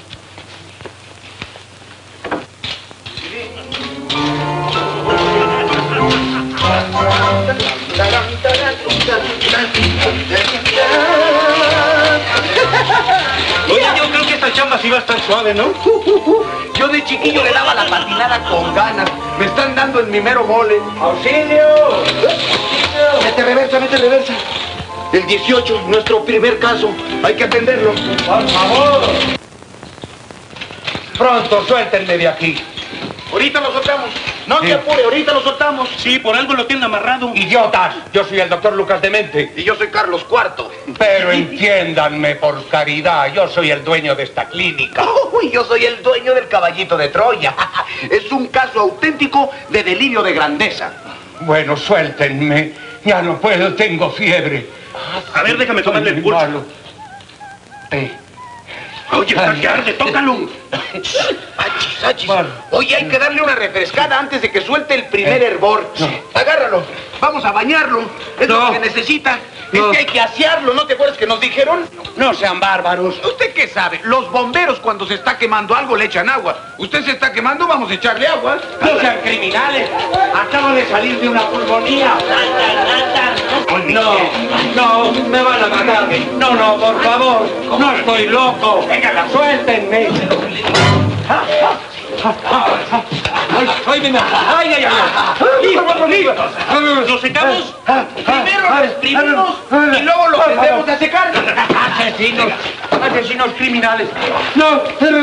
Oye, yo creo que esta chamba sí va a estar suave, ¿no? Yo de chiquillo le daba la patinada con ganas. Me están dando en mi mero mole. ¡Auxilio! Mete reversa, mete reversa. El 18, nuestro primer caso. Hay que atenderlo. ¡Por favor! Pronto, suéltenme de aquí. Ahorita lo soltamos. No te apure, ahorita lo soltamos. Sí, por algo lo tienen amarrado. ¡Idiotas! Yo soy el doctor Lucas Demente. Y yo soy Carlos IV. Pero entiéndanme, por caridad, yo soy el dueño de esta clínica. Uy, yo soy el dueño del caballito de Troya. Es un caso auténtico de delirio de grandeza. Bueno, suéltenme. Ya no puedo, tengo fiebre. A ver, déjame tomarle el pulso. Malo. Oye, está que arde, tócalo. Achis, achis. Bueno. Oye, hay que darle una refrescada antes de que suelte el primer hervor. No. Agárralo. Vamos a bañarlo. Es lo que necesita. Es que hay que asearlo. ¿No te acuerdas que nos dijeron? No sean bárbaros. ¿Usted qué sabe? Los bomberos cuando se está quemando algo le echan agua. ¿Usted se está quemando? Vamos a echarle agua. No sean criminales. Acabo de salir de una pulmonía. No, me van a matar. No, por favor. No estoy loco. Venga, suéltenme. ¡Ay! ¿Lo secamos? Primero lo exprimimos y luego lo metemos a secar. Asesinos criminales. No.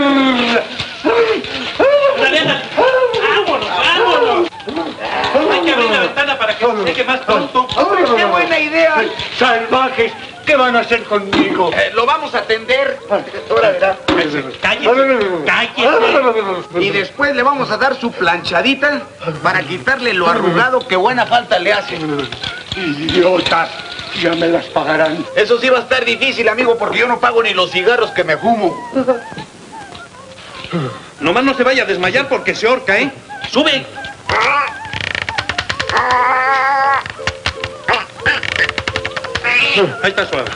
¡Vámonos! Hay que abrir la ventana para que se seque más pronto. ¡Hombre, qué buena idea! ¡Salvajes! ¿Qué van a hacer conmigo? Lo vamos a atender. Ahora verá. Cállese. Y después le vamos a dar su planchadita para quitarle lo arrugado que buena falta le hace. ¡Idiotas! Ya me las pagarán. Eso sí va a estar difícil, amigo, porque yo no pago ni los cigarros que me fumo. Nomás no se vaya a desmayar porque se ahorca, ¿eh? ¡Sube! Ahí está suave.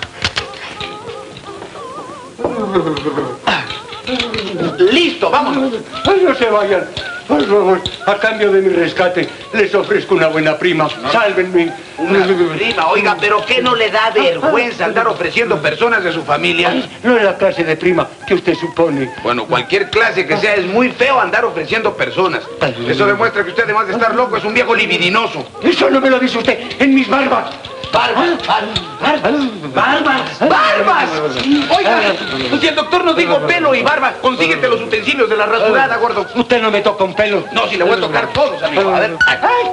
¡Listo, vámonos! No se vayan. Por favor, a cambio de mi rescate, les ofrezco una buena prima. ¡Sálvenme! Una prima, oiga, ¿pero qué no le da vergüenza andar ofreciendo personas de su familia? No es la clase de prima que usted supone. Bueno, cualquier clase que sea, es muy feo andar ofreciendo personas. Eso demuestra que usted, además de estar loco, es un viejo libidinoso. Eso no me lo dice usted en mis barbas. ¡Barbas! Oiga, si el doctor nos dijo pelo y barba, consíguete los utensilios de la rasurada, gordo. Usted no me toca un pelo. No, si le voy a tocar todos, amigo. A ver.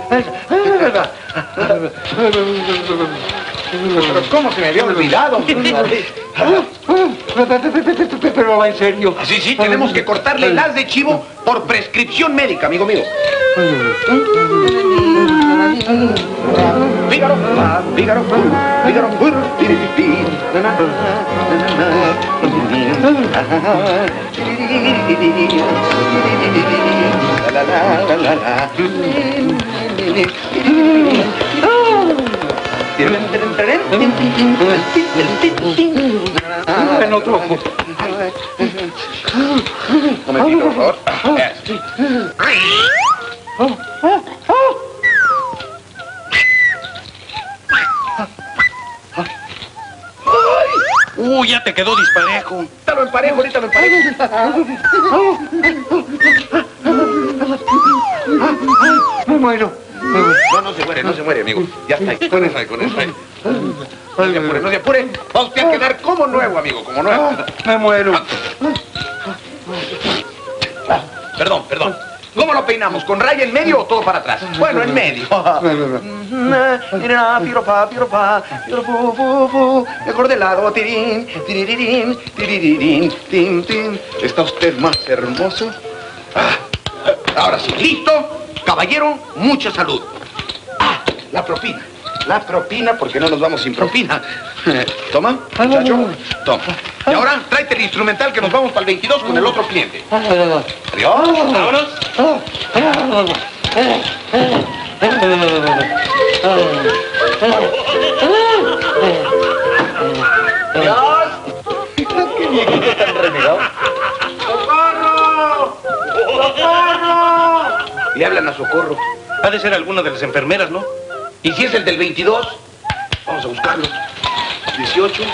Pero ¿cómo se me había olvidado? Pero va en serio. Sí, tenemos que cortarle el haz de chivo por prescripción médica, amigo mío. Fígaro, Fígaro, Fígaro, en otro ojo. Un momentito, por favor. Ya te quedó disparejo. Ahorita lo emparejo. Me muero. No se muere, amigo. Ya está ahí, con eso ahí. No se apure. Va usted a quedar como nuevo, amigo, como nuevo. Me muero. Perdón. ¿Cómo lo peinamos? ¿Con raya en medio o todo para atrás? Bueno, en medio. Mejor de lado. ¿Está usted más hermoso? Ahora sí, listo. Caballero, mucha salud. La propina. La propina, porque no nos vamos sin propina. Toma, muchacho. Toma. Y ahora, tráete el instrumental que nos vamos para el 22 con el otro cliente. Adiós. Vámonos. Adiós. Qué viejito tan renegado. ¡Socorro! ¡Socorro! Le hablan a Socorro. Ha de ser alguna de las enfermeras, ¿no? ¿Y si es el del 22? Vamos a buscarlo. 18.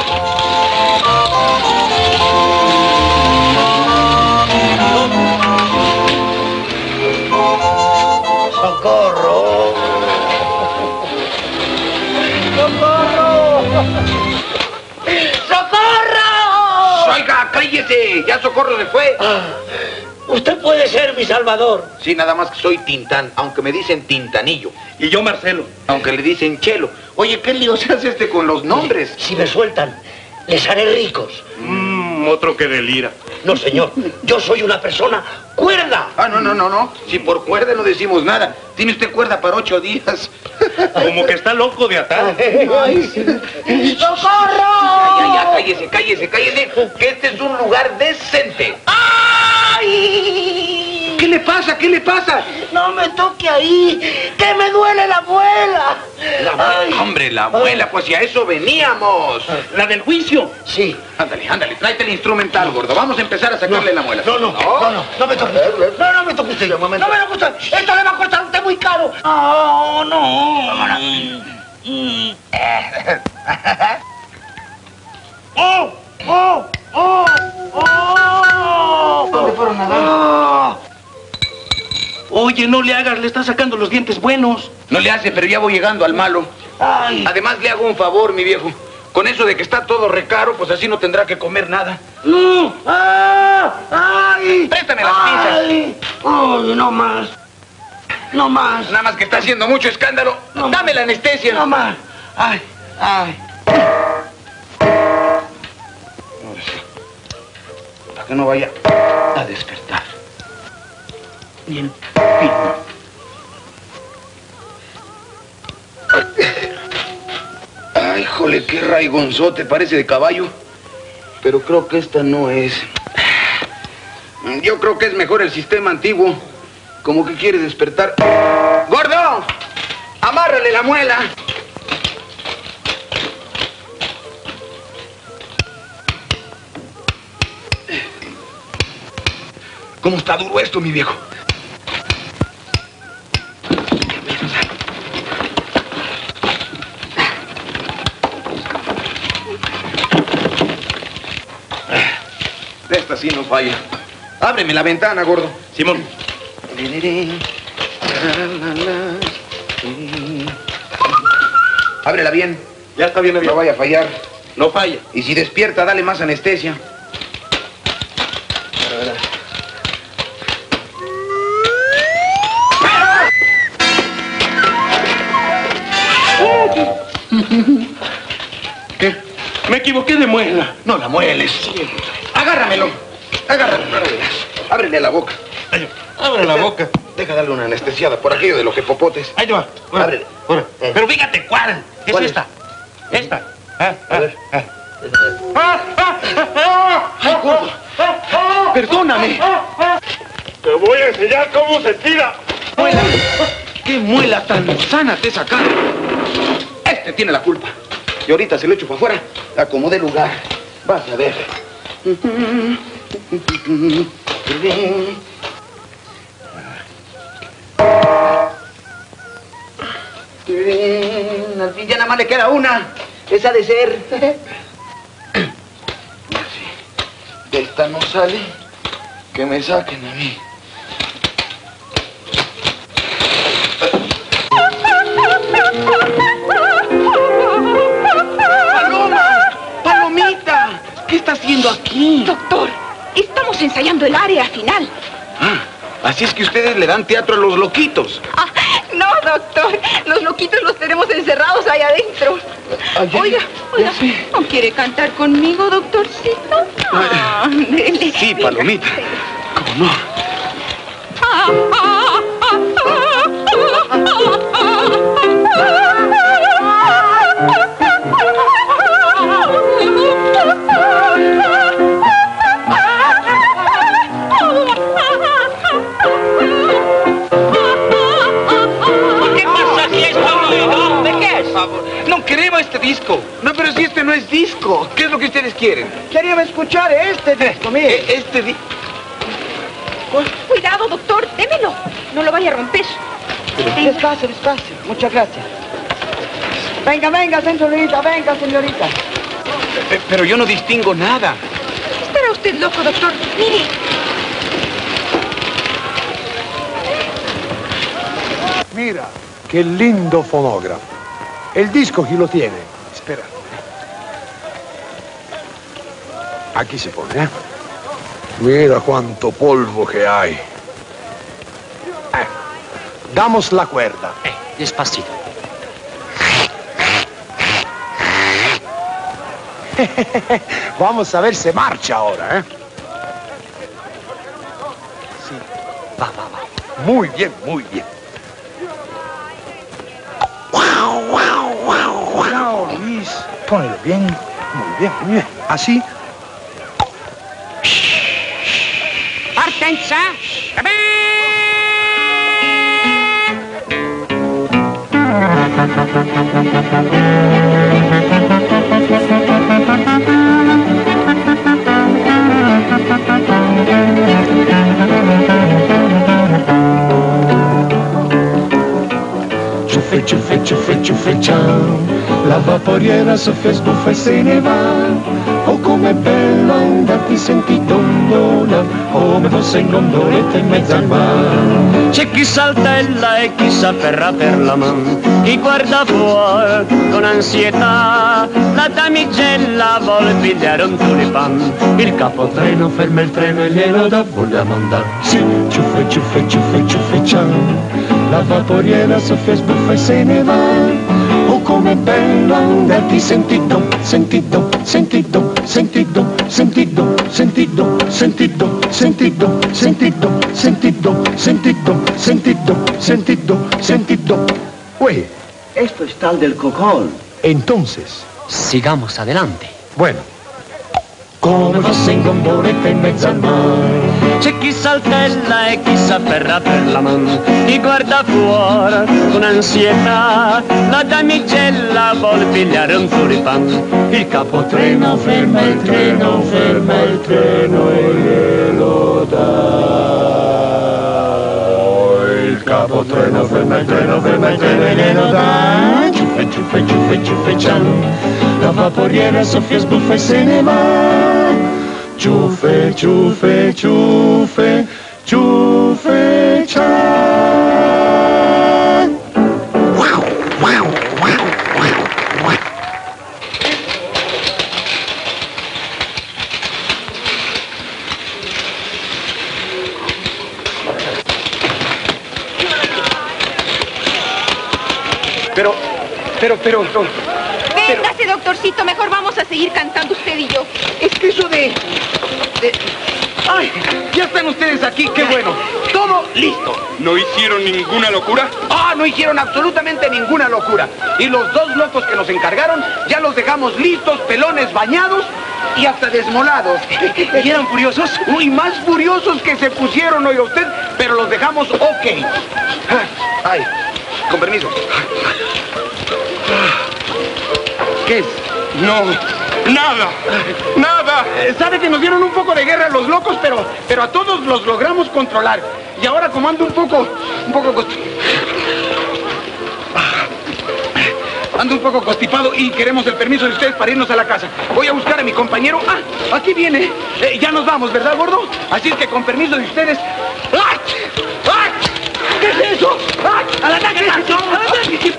¡Socorro! ¡Socorro! ¡Socorro! Oiga, cállese. Ya Socorro se fue. Usted puede ser mi salvador. Sí, nada más que soy Tintán, aunque me dicen Tintanillo. Y yo Marcelo. Aunque le dicen Chelo. Oye, ¿qué lío se hace con los nombres? Si me sueltan, les haré ricos. otro que delira. No, señor. Yo soy una persona cuerda. Ah, no. Si por cuerda no decimos nada. Tiene usted cuerda para 8 días. Como que está loco de atar. ¡Ay, sí! Ya, cállese. Que este es un lugar decente. ¡Ay! ¿Qué le pasa? No me toque ahí, que me duele la muela. Hombre, la muela, pues si a eso veníamos. ¿La del juicio? Sí. Ándale, tráete el instrumental, gordo. Vamos a empezar a sacarle la muela. No me toque. No me toque usted. No me gusta. Esto le va a costar a usted muy caro. No. ¿Dónde fueron a dar? Oye, no le hagas, le está sacando los dientes buenos. No le hace, pero ya voy llegando al malo. Ay. Además, le hago un favor, mi viejo. Con eso de que está todo recaro, pues así no tendrá que comer nada. No. ¡Ay! Préstame las pinzas. ¡Ay, no más! Nada más que está haciendo mucho escándalo. Dame la anestesia. No más. ¡Ay! Para que no vaya a despertar. Bien. Ay, jole, qué raigonzote, parece de caballo. Pero creo que esta no es. Yo creo que es mejor el sistema antiguo. Como que quiere despertar. ¡Gordo! ¡Amárrale la muela! ¿Cómo está duro esto, mi viejo? Esta sí no falla. Ábreme la ventana, gordo. Simón. Ábrela bien. Ya está bien, No vaya a fallar. No falla. Y si despierta, dale más anestesia. ¿Qué? Me equivoqué de muela. No la mueles. Agárramelo. Ábrele la boca. Abre la boca. Deja darle una anestesiada por aquello de los jepopotes. Ahí te va. Ábrele. Pero fíjate, ¿cuál? Es ¿Cuál esta. es? Esta. A ver. Ay, gordo. Perdóname. Te voy a enseñar cómo se tira. Muela. ¿Qué muela tan sana te sacaron? Este tiene la culpa. Y ahorita se lo echo para afuera. Acomode lugar. Vas a ver. Al fin ya nada más le queda una. Esa de ser. De esta no sale. Que me saquen a mí. ¡Palomita! ¿Qué está haciendo aquí? Doctor, estamos ensayando el área final. Así es que ustedes le dan teatro a los loquitos. No, doctor. Los loquitos los tenemos encerrados ahí adentro. Oiga, ¿no quiere cantar conmigo, doctorcito? Sí, Palomita. ¿Cómo no? No queremos este disco. No, pero si este no es disco. ¿Qué es lo que ustedes quieren? Queríamos escuchar este disco, mire. Este disco. Cuidado, doctor, démelo. No lo vaya a romper. Despacio. Muchas gracias. Venga, señorita, Pero yo no distingo nada. ¿Estará usted loco, doctor? Mire. Mira, qué lindo fonógrafo. El disco, ¿quién lo tiene? Espera. Aquí se pone, ¿eh? Mira cuánto polvo que hay. Damos la cuerda. Despacito. Vamos a ver si marcha ahora, ¿eh? Sí. Va. Muy bien, muy bien. Bravo, Luis. Ponelo bien. Muy bien, muy bien. Así. Partenza! Ciuffe, ciao, la vaporiera soffia, sbuffa e se ne va. Oh, com'è bello andarti sentito ondola, come fosse in gondoletta in mezzo al mare. C'è chi saltella e chi s'afferra per la mano, chi guarda fuori con ansietà, la damigella vuole pigliare un tulipan, il capotreno ferma il treno e glielo dà, vogliamo andare. Sì, ciuffe, ciao, la vaporiera soffia, sbuffa e se ne va. Oh, com'è bello andarti sentito Güey, esto es tal del cocol. Entonces, sigamos adelante. Bueno. Come fosse in gondoletta in mezzo al mare. C'è chi saltella e chi s'afferra per la mano, chi guarda fuori con ansietà, la damigella vuole pigliare un tulipan, il capotreno ferma il treno e glielo dà. Il capotreno ferma il treno e glielo dà. Ciuffe, ciao, la vaporiera soffia, sbuffa e se ne va. Ciuffe, ciao. Pero... Véngase, doctorcito, mejor vamos a seguir cantando usted y yo. Es que eso de... ¡Ay! Ya están ustedes aquí, qué bueno. Todo listo. ¿No hicieron ninguna locura? Ah, no hicieron absolutamente ninguna locura. Y los dos locos que nos encargaron, ya los dejamos listos, pelones, bañados y hasta desmolados. ¿Y eran furiosos? Uy, más furiosos que se pusieron, oiga usted, pero los dejamos ok. Ay, con permiso. ¿Qué es? No, nada. Sabe que nos dieron un poco de guerra los locos, pero a todos los logramos controlar. Y ahora como ando ando un poco constipado y queremos el permiso de ustedes para irnos a la casa. Voy a buscar a mi compañero. Ah, aquí viene. Ya nos vamos, ¿verdad, gordo? Así es que con permiso de ustedes... ¡Ay! ¡Ay! ¿Qué es eso? ¡Ay! ¡Al ataque! ¡Al ataque!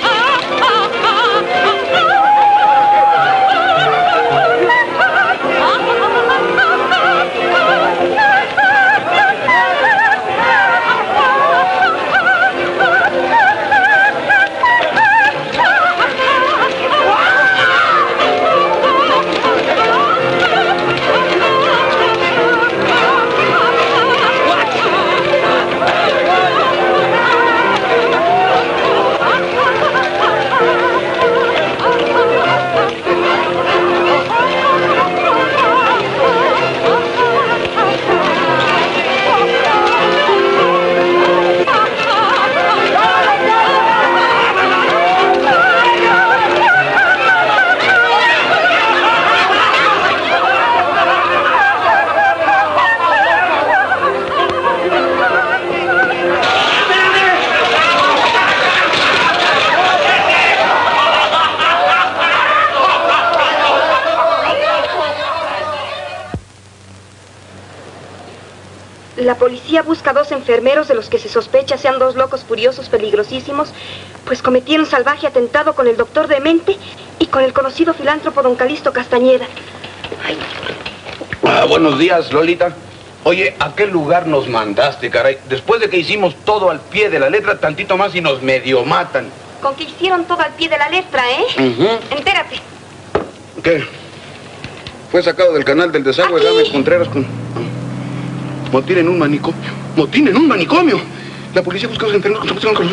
La policía busca a 2 enfermeros de los que se sospecha sean 2 locos furiosos peligrosísimos, pues cometieron salvaje atentado con el doctor demente y con el conocido filántropo don Calixto Castañeda. Ay. Buenos días, Lolita. Oye, ¿a qué lugar nos mandaste, caray? Después de que hicimos todo al pie de la letra, tantito más y nos medio matan. Con que hicieron todo al pie de la letra, ¿eh? Entérate. ¿Qué? Fue sacado del canal del desagüe Gámez Contreras con motín en un manicomio. ¡Motín en un manicomio! La policía busca a los enfermos con...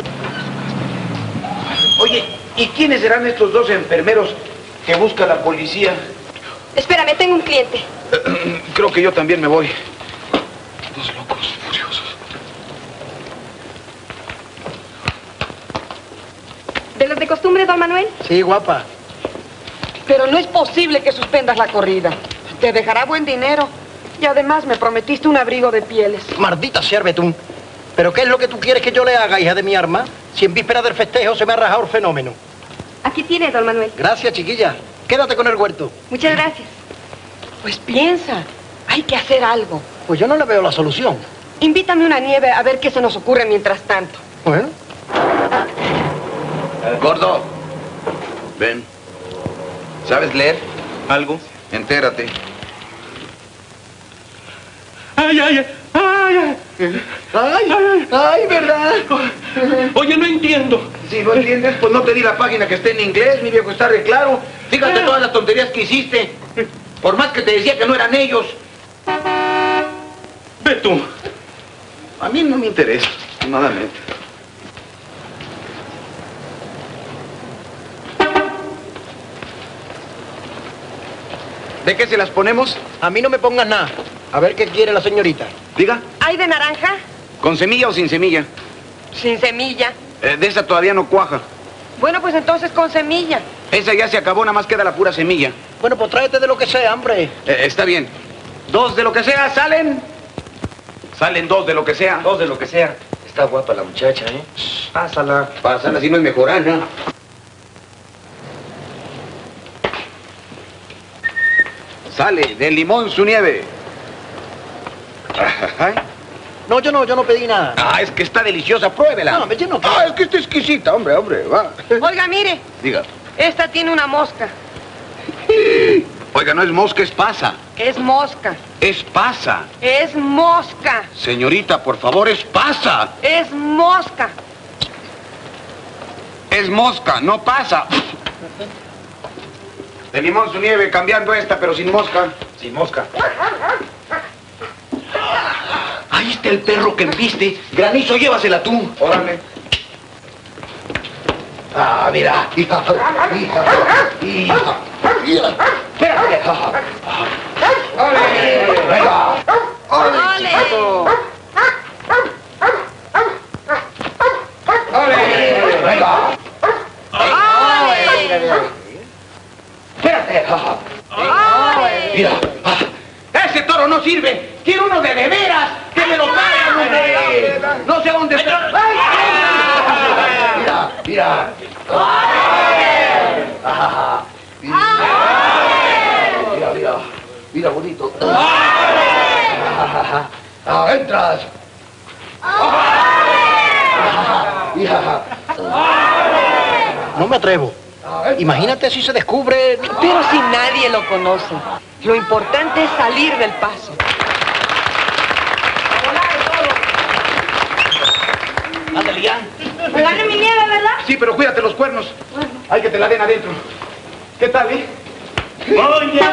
Oye, ¿y quiénes serán estos 2 enfermeros que busca la policía? Espérame, tengo un cliente. Creo que yo también me voy. 2 locos furiosos. ¿De los de costumbre, don Manuel? Sí, guapa. Pero no es posible que suspendas la corrida. Te dejará buen dinero. Y además me prometiste un abrigo de pieles. Maldita sea Betún. ¿Pero qué es lo que tú quieres que yo le haga, hija de mi arma? Si en víspera del festejo se me ha rajado el fenómeno. Aquí tiene, don Manuel. Gracias, chiquilla. Quédate con el huerto. Muchas gracias. Pues piensa, hay que hacer algo. Pues yo no le veo la solución. Invítame una nieve a ver qué se nos ocurre mientras tanto. Bueno. Gordo, ven. ¿Sabes leer algo? Entérate. ¡Ay, ay, ay! ¡Ay, verdad! Oye, no entiendo. Si no entiendes, pues no te di la página que esté en inglés, mi viejo, está re claro. Fíjate todas las tonterías que hiciste. Por más que te decía que no eran ellos. Ve tú. A mí no me interesa, afortunadamente. ¿De qué se las ponemos? A mí no me pongas nada. A ver qué quiere la señorita. Diga. ¿Hay de naranja? ¿Con semilla o sin semilla? Sin semilla. De esa todavía no cuaja. Bueno, pues entonces con semilla. Esa ya se acabó, nada más queda la pura semilla. Bueno, pues tráete de lo que sea, hombre. Está bien. 2 de lo que sea, ¿salen? Salen 2 de lo que sea. 2 de lo que sea. Está guapa la muchacha, ¿eh? Pásala. Pásala, si no es mejorana. Sale, de limón su nieve. No, yo no pedí nada. Ah, es que está deliciosa, pruébela. No, yo no quiero. Ah, es que está exquisita, hombre, va. Oiga, mire. Diga. Esta tiene una mosca. Oiga, no es mosca, es pasa. Es mosca. Es pasa. Es mosca. Señorita, por favor, es pasa. Es mosca. Es mosca, no pasa. De limón su nieve, cambiando esta, pero sin mosca. Sin mosca. Ahí está el perro que embiste. Granizo, llévasela tú. Órale. Ah, mira. Hija. Espérate. ¡Ole! ¡Venga! ¡Ole, chiquito! ¡Ole! ¡Venga! ¡Ole! ¡Espérate! Mira. ¡Ese toro no sirve! ¡Quiero uno de veras! ¡Que me lo paguen, hombre! ¡No sé dónde está! Mira. Mira, bonito. ¡Entras! No me atrevo. Imagínate si se descubre... Pero si nadie lo conoce. Lo importante es salir del paso. Ándale ya. ¿Me gané mi nieve, verdad? Sí, pero cuídate los cuernos. Hay que te la den adentro. ¿Qué tal, Oye.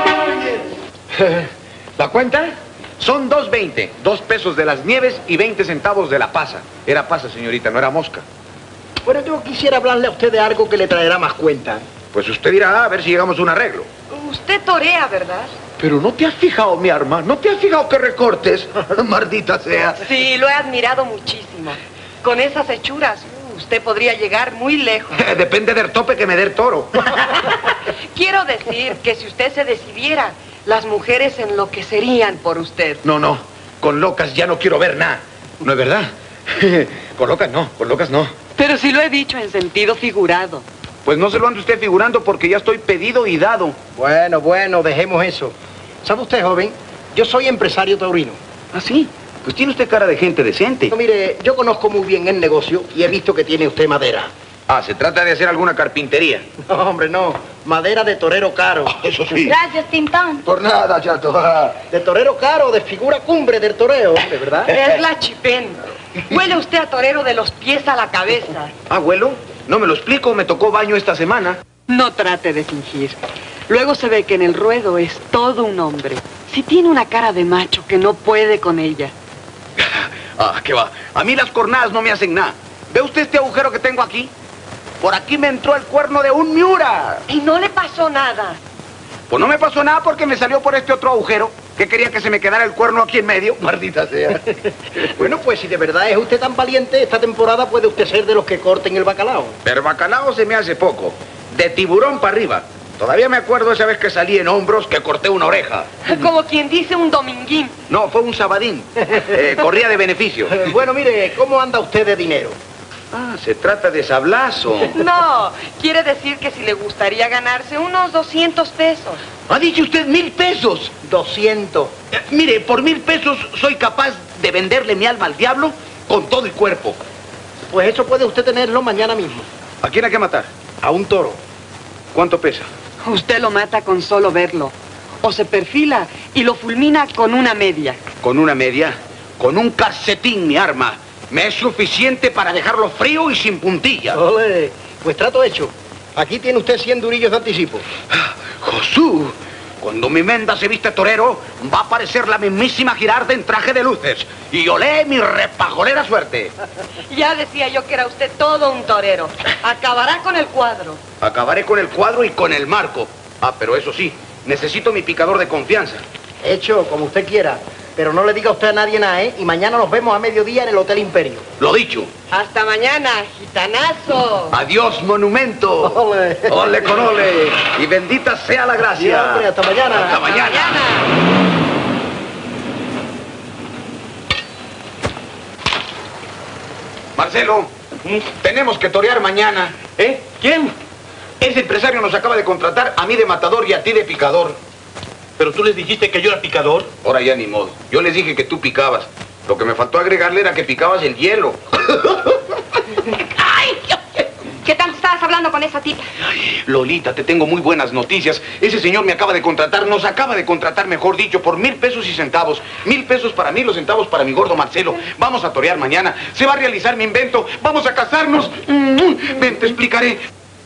¿La cuenta? Son 2.20. 2 pesos de las nieves y 20 centavos de la pasa. Era pasa, señorita, no era mosca. Bueno, yo quisiera hablarle a usted de algo que le traerá más cuenta. Pues usted dirá, a ver si llegamos a un arreglo. Usted torea, ¿verdad? Pero no te has fijado, mi arma. ¿No te has fijado que recortes? Maldita sea. Sí, lo he admirado muchísimo. Con esas hechuras, usted podría llegar muy lejos. Depende del tope que me dé el toro. Quiero decir que si usted se decidiera, las mujeres enloquecerían por usted. No. Con locas ya no quiero ver nada. ¿No es verdad? Con locas no. Pero si lo he dicho en sentido figurado. Pues no se lo ande usted figurando porque ya estoy pedido y dado. Bueno, dejemos eso. ¿Sabe usted, joven? Yo soy empresario taurino. ¿Ah, sí? Pues tiene usted cara de gente decente. No, mire, yo conozco muy bien el negocio y he visto que tiene usted madera. Ah, ¿se trata de hacer alguna carpintería? No, hombre, no. Madera de torero caro. Eso sí. Gracias, Tintán. Por nada, chato. De torero caro, de figura cumbre del toreo, ¿de verdad? Es la chipén. Huele usted a torero de los pies a la cabeza. ¿Abuelo? No me lo explico, me tocó baño esta semana. No trate de fingir. Luego se ve que en el ruedo es todo un hombre. Si tiene una cara de macho que no puede con ella. Ah, ¿qué va? A mí las cornadas no me hacen nada. ¿Ve usted este agujero que tengo aquí? Por aquí me entró el cuerno de un Miura. Y no le pasó nada. Pues no me pasó nada porque me salió por este otro agujero. ¿Qué quería que se me quedara el cuerno aquí en medio? Maldita sea. Bueno, pues si de verdad es usted tan valiente, esta temporada puede usted ser de los que corten el bacalao. Pero bacalao se me hace poco. De tiburón para arriba. Todavía me acuerdo esa vez que salí en hombros que corté una oreja. Como quien dice un dominguín. No, fue un sabadín. Corría de beneficio. Bueno, mire, ¿cómo anda usted de dinero? Ah, se trata de sablazo. No, quiere decir que si le gustaría ganarse unos 200 pesos. ¿Ha dicho usted 1000 pesos? 200. Mire, por 1000 pesos soy capaz de venderle mi alma al diablo con todo el cuerpo. Pues eso puede usted tenerlo mañana mismo. ¿A quién hay que matar? A un toro. ¿Cuánto pesa? Usted lo mata con solo verlo. O se perfila y lo fulmina con una media. ¿Con una media? Con un calcetín, mi arma. Me es suficiente para dejarlo frío y sin puntilla. Ole, pues trato hecho. Aquí tiene usted 100 durillos de anticipo. ¡Josú! Cuando mi menda se viste torero, va a aparecer la mismísima Girarda en traje de luces. Y olé mi repajolera suerte. Ya decía yo que era usted todo un torero. Acabará con el cuadro. Acabaré con el cuadro y con el marco. Ah, pero eso sí, necesito mi picador de confianza. Hecho, como usted quiera. Pero no le diga usted a nadie nada, ¿eh? Y mañana nos vemos a mediodía en el Hotel Imperio. Lo dicho. Hasta mañana, gitanazo. Adiós, monumento. Ole. Ole con ole. Y bendita sea la gracia. Sí, hombre, hasta mañana. Hasta mañana. Marcelo, tenemos que torear mañana. ¿Eh? ¿Quién? Ese empresario nos acaba de contratar a mí de matador y a ti de picador. ¿Pero tú les dijiste que yo era picador? Ahora ya ni modo. Yo les dije que tú picabas. Lo que me faltó agregarle era que picabas el hielo. ¡Ay! ¿Qué tanto estabas hablando con esa tipa? Lolita, te tengo muy buenas noticias. Ese señor me acaba de contratar, nos acaba de contratar, mejor dicho, por 1000 pesos y centavos. 1000 pesos para mí, los centavos para mi gordo Marcelo. Vamos a torear mañana. Se va a realizar mi invento. Vamos a casarnos. Ven, te explicaré.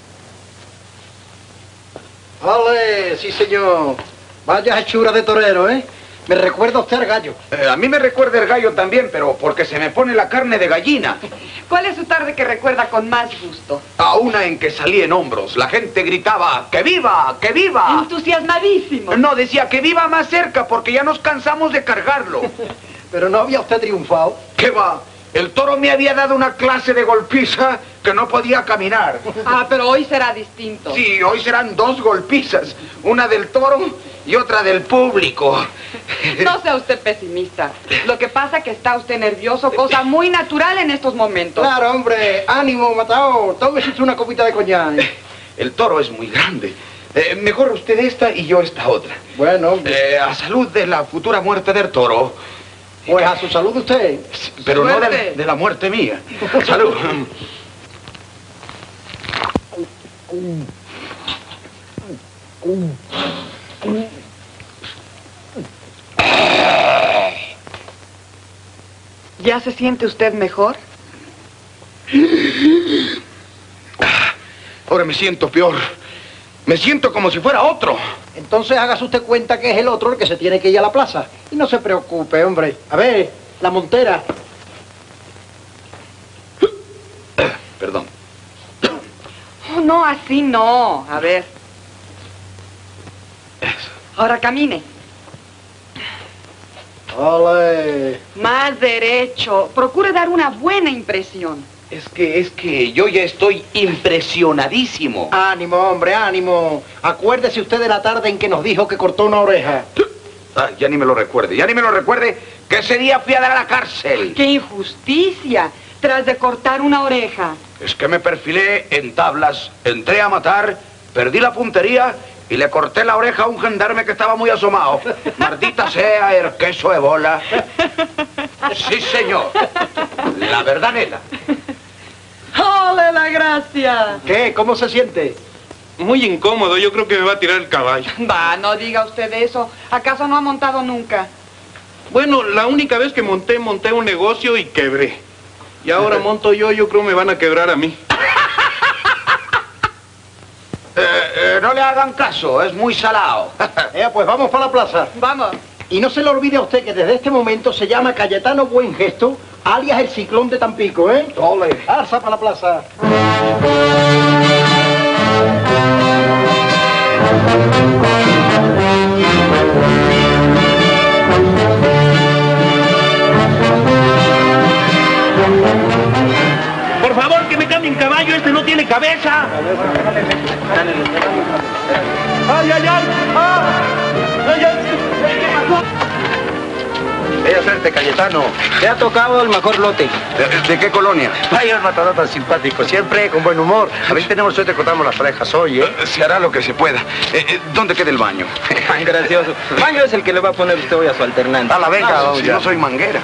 Ole, sí, señor. Vaya hechura de torero, ¿eh? Me recuerda usted al gallo. A mí me recuerda el gallo también, pero porque se me pone la carne de gallina. ¿Cuál es su tarde que recuerda con más gusto? A una en que salí en hombros. La gente gritaba, ¡que viva! ¡Que viva! Entusiasmadísimo. No, decía que viva más cerca porque ya nos cansamos de cargarlo. Pero no había usted triunfado. ¿Qué va? El toro me había dado una clase de golpiza que no podía caminar. Ah, pero hoy será distinto. Sí, hoy serán 2 golpizas. Una del toro y otra del público. No sea usted pesimista. Lo que pasa es que está usted nervioso, cosa muy natural en estos momentos. Claro, hombre. Ánimo, matao. Tómese usted una copita de coñac. El toro es muy grande. Mejor usted esta y yo esta otra. Bueno. A salud de la futura muerte del toro. Pues a su salud usted. Pero no de la muerte mía. Salud. ¿Ya se siente usted mejor? Ahora me siento peor. Me siento como si fuera otro. Entonces hágase usted cuenta que es el otro el que se tiene que ir a la plaza. Y no se preocupe, hombre. A ver, la montera. Perdón. Oh, no, así no. A ver. Ahora camine. ¡Ole! Más derecho. Procure dar una buena impresión. Es que yo ya estoy impresionadísimo. Ánimo, hombre, ánimo. Acuérdese usted de la tarde en que nos dijo que cortó una oreja. Ah, ya ni me lo recuerde, que ese día fui a dar a la cárcel. ¡Qué injusticia! Tras de cortar una oreja. Es que me perfilé en tablas, entré a matar, perdí la puntería y le corté la oreja a un gendarme que estaba muy asomado. Maldita sea el queso de bola. Sí, señor. La verdad, neta. ¡Ole la gracia! ¿Qué? ¿Cómo se siente? Muy incómodo, yo creo que me va a tirar el caballo. Va, no diga usted eso. ¿Acaso no ha montado nunca? Bueno, la única vez que monté un negocio y quebré. Y ahora monto yo creo me van a quebrar a mí. No le hagan caso, es muy salado. Pues vamos para la plaza. Vamos. Y no se le olvide a usted que desde este momento se llama Cayetano Buengesto, alias el Ciclón de Tampico, ¿eh? Ole. Alza para la plaza. Por favor, que me cambien caballo, este no tiene cabeza. ¡Ay, ay, ay! ¡Ah! ¡Ay, ay! Voy a suerte, Cayetano. Te ha tocado el mejor lote. ¿De qué colonia? Vaya, un matador tan simpático, siempre con buen humor. A ver si tenemos suerte de cortamos las parejas hoy, ¿eh? Se hará lo que se pueda. ¿Dónde queda el baño? Tan gracioso. Baño es el que le va a poner usted hoy a su alternante. A la venga, vamos si ya. no soy manguera.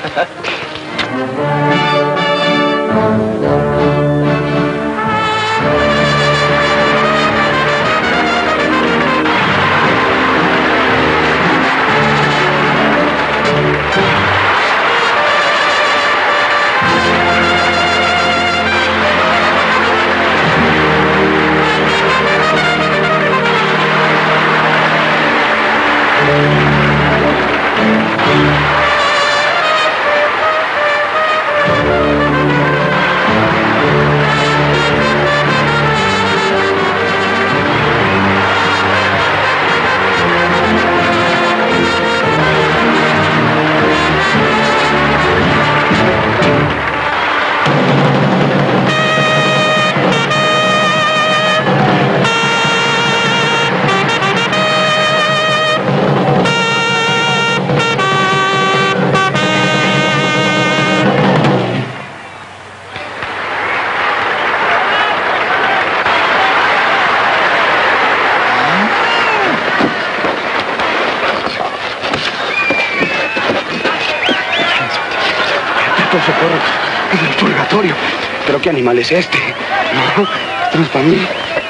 Socorro, es el purgatorio. ¿Pero qué animal es este? No, esto no es para mí.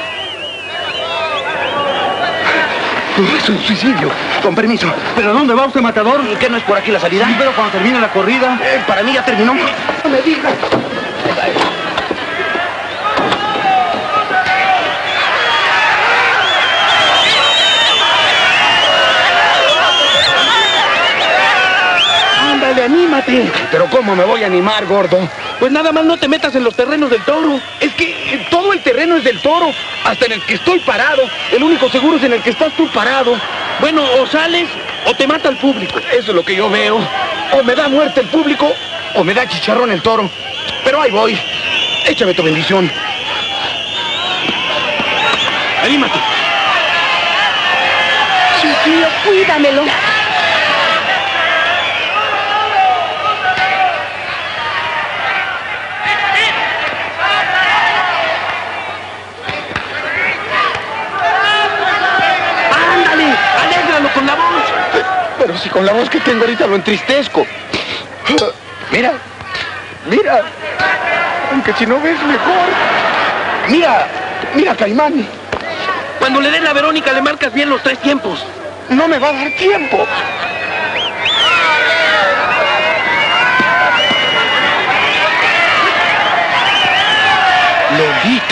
Es un suicidio. Con permiso. ¿Pero dónde va usted, matador? ¿Qué no es por aquí la salida? Sí, pero cuando termine la corrida. Para mí ya terminó. No me digas. Ándale, anímate. ¿Pero cómo me voy a animar, gordo? Pues nada más no te metas en los terrenos del toro. Es que todo el terreno es del toro, hasta en el que estoy parado. El único seguro es en el que estás tú parado. Bueno, o sales o te mata el público. Eso es lo que yo veo. O me da muerte el público, o me da chicharrón el toro. Pero ahí voy. Échame tu bendición. Anímate. Chiquillo, cuídamelo. Con la voz. Pero si con la voz que tengo ahorita lo entristezco. Mira, mira. Aunque si no ves mejor. Mira, mira, Caimán. Cuando le des la Verónica le marcas bien los 3 tiempos. No me va a dar tiempo. Lolita.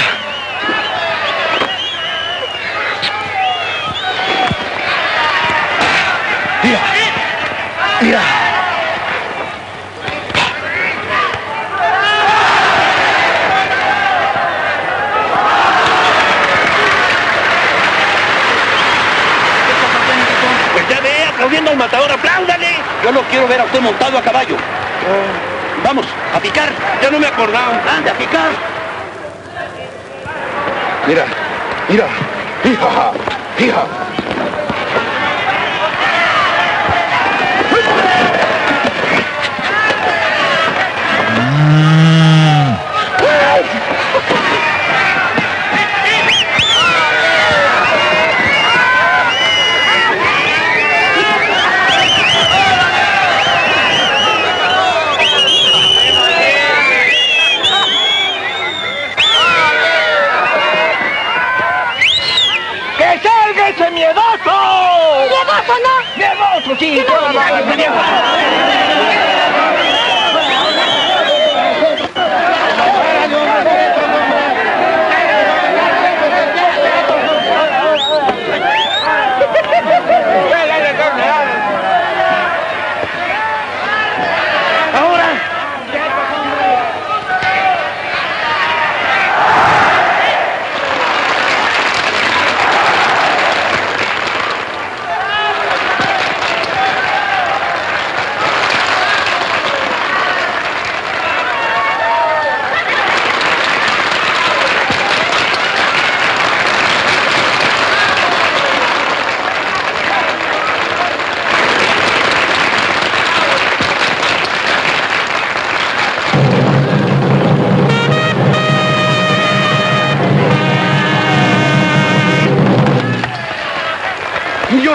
Mira, mira. Pues ya ve, aplaudiendo al matador, apláudale. Yo lo quiero ver a usted montado a caballo. Vamos, a picar. Ya no me acordaba. Ande, a picar. Mira, mira. Hija, hija. ¡Que salga ese miedoso! ¡Miedoso no! ¡Miedoso, sí!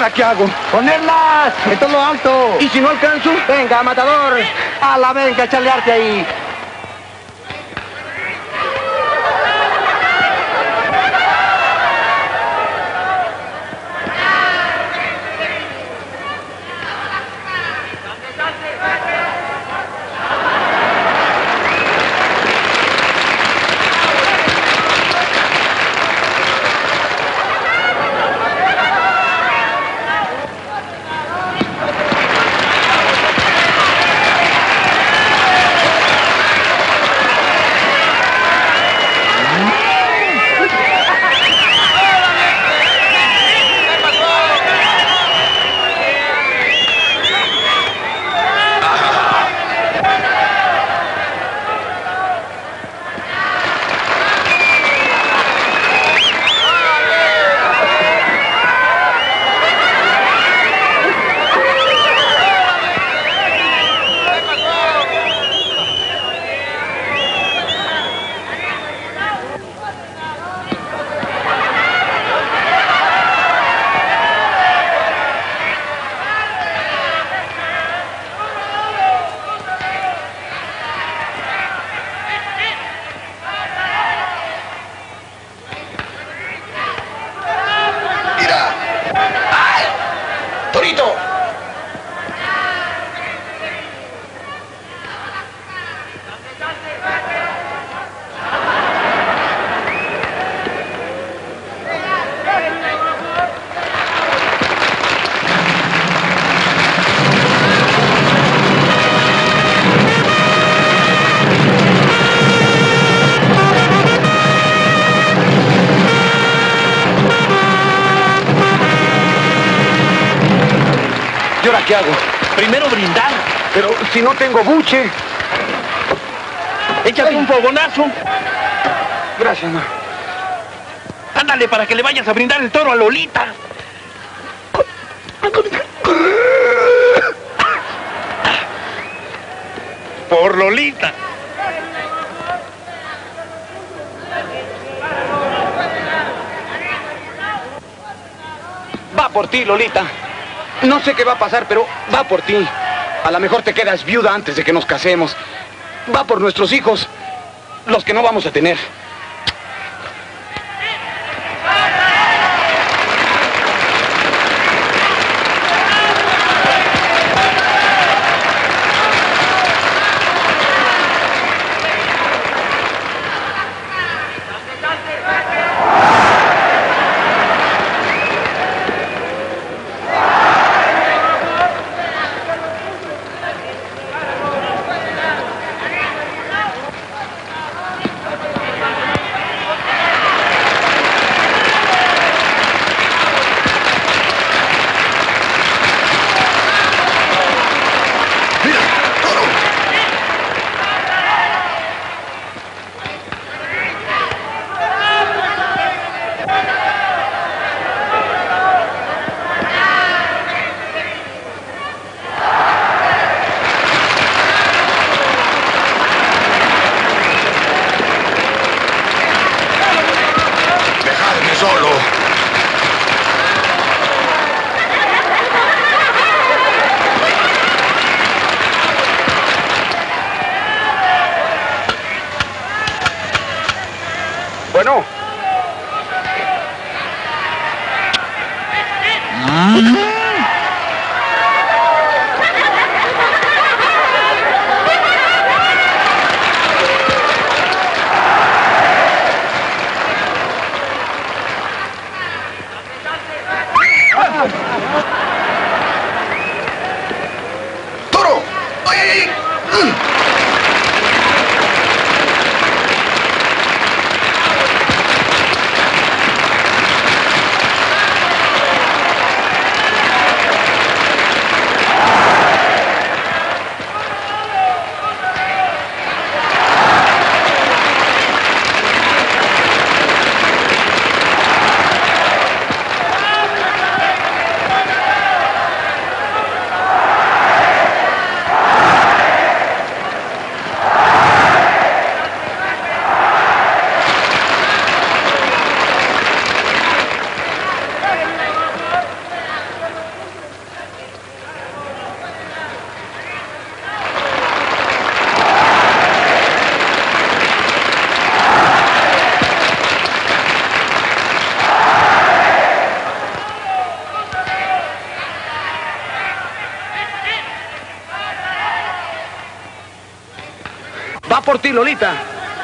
ahora qué hago? ¡Ponerlas! ¡En todo lo alto! ¿Y si no alcanzo? ¡Venga, matador! ¡A la venga, echarle arte ahí! ¿Y ahora qué hago? Primero brindar. Pero si no tengo buche. Échate un fogonazo. Gracias, ma. Ándale para que le vayas a brindar el toro a Lolita. Por Lolita. Va por ti, Lolita. No sé qué va a pasar, pero va por ti. A lo mejor te quedas viuda antes de que nos casemos. Va por nuestros hijos, los que no vamos a tener. Bueno. ¡Toro! ¡Ay, ay, ay! ti, Lolita.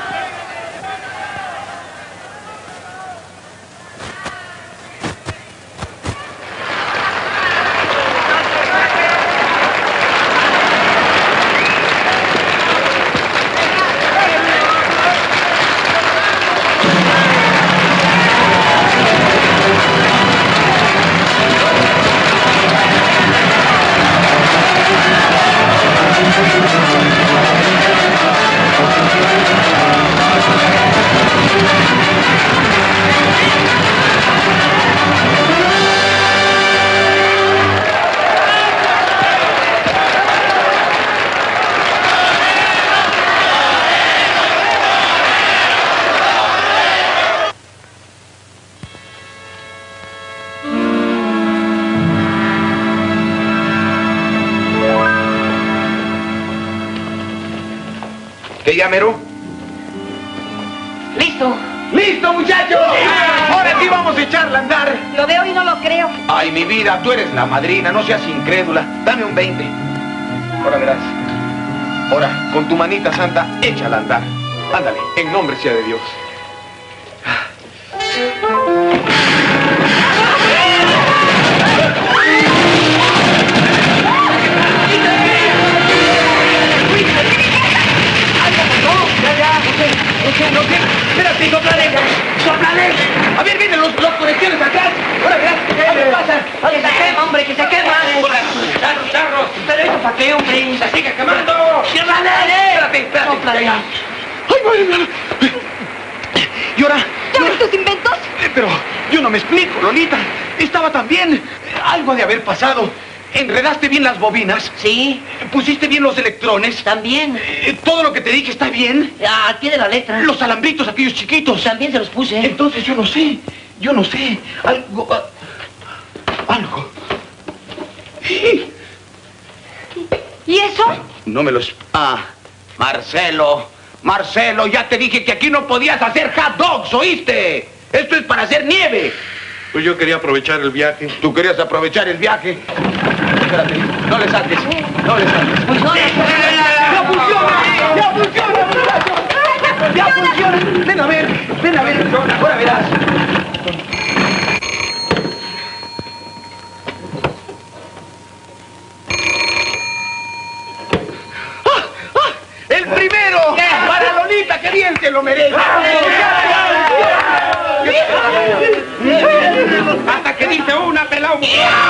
¿Qué ya, Mero? ¡Listo! ¡Listo, muchachos! Ahora sí vamos a echarla a andar. Lo veo y no lo creo. Ay, mi vida, tú eres la madrina, no seas incrédula. Dame un 20. Ahora verás. Ahora, con tu manita santa, échala a andar. Ándale, en nombre sea de Dios. Espérate, soplale. A ver, vienen los conexiones atrás. Ahora verás, ¿qué pasa? ¡Que se quema, hombre, que se quema! ¡Charros! ¿Pero esto para qué, hombre? ¡Se sigue quemando! ¡Ciérrale! Espérate. ¡Ay, madre! ¿Y ahora? ¿Ya ves tus inventos? Pero yo no me explico, Lolita. Estaba tan bien. Algo ha de haber pasado. ¿Enredaste bien las bobinas? Sí. ¿Pusiste bien los electrones? También. ¿Todo lo que te dije está bien? Al pie de la letra. Los alambritos, aquellos chiquitos. También se los puse. Entonces yo no sé. Algo. ¿Y eso? No me los... Marcelo, ya te dije que aquí no podías hacer hot dogs, ¿oíste? Esto es para hacer nieve. Pues yo quería aprovechar el viaje. ¿Tú querías aprovechar el viaje? Espérate, no le saques. Pues no, ¡Ya funciona, muchachos! ¡Ya funciona! Ven a ver. Ahora verás. ¡El primero! ¡Para Lolita, que bien se lo merece! ¡Hasta que dice una, pelado!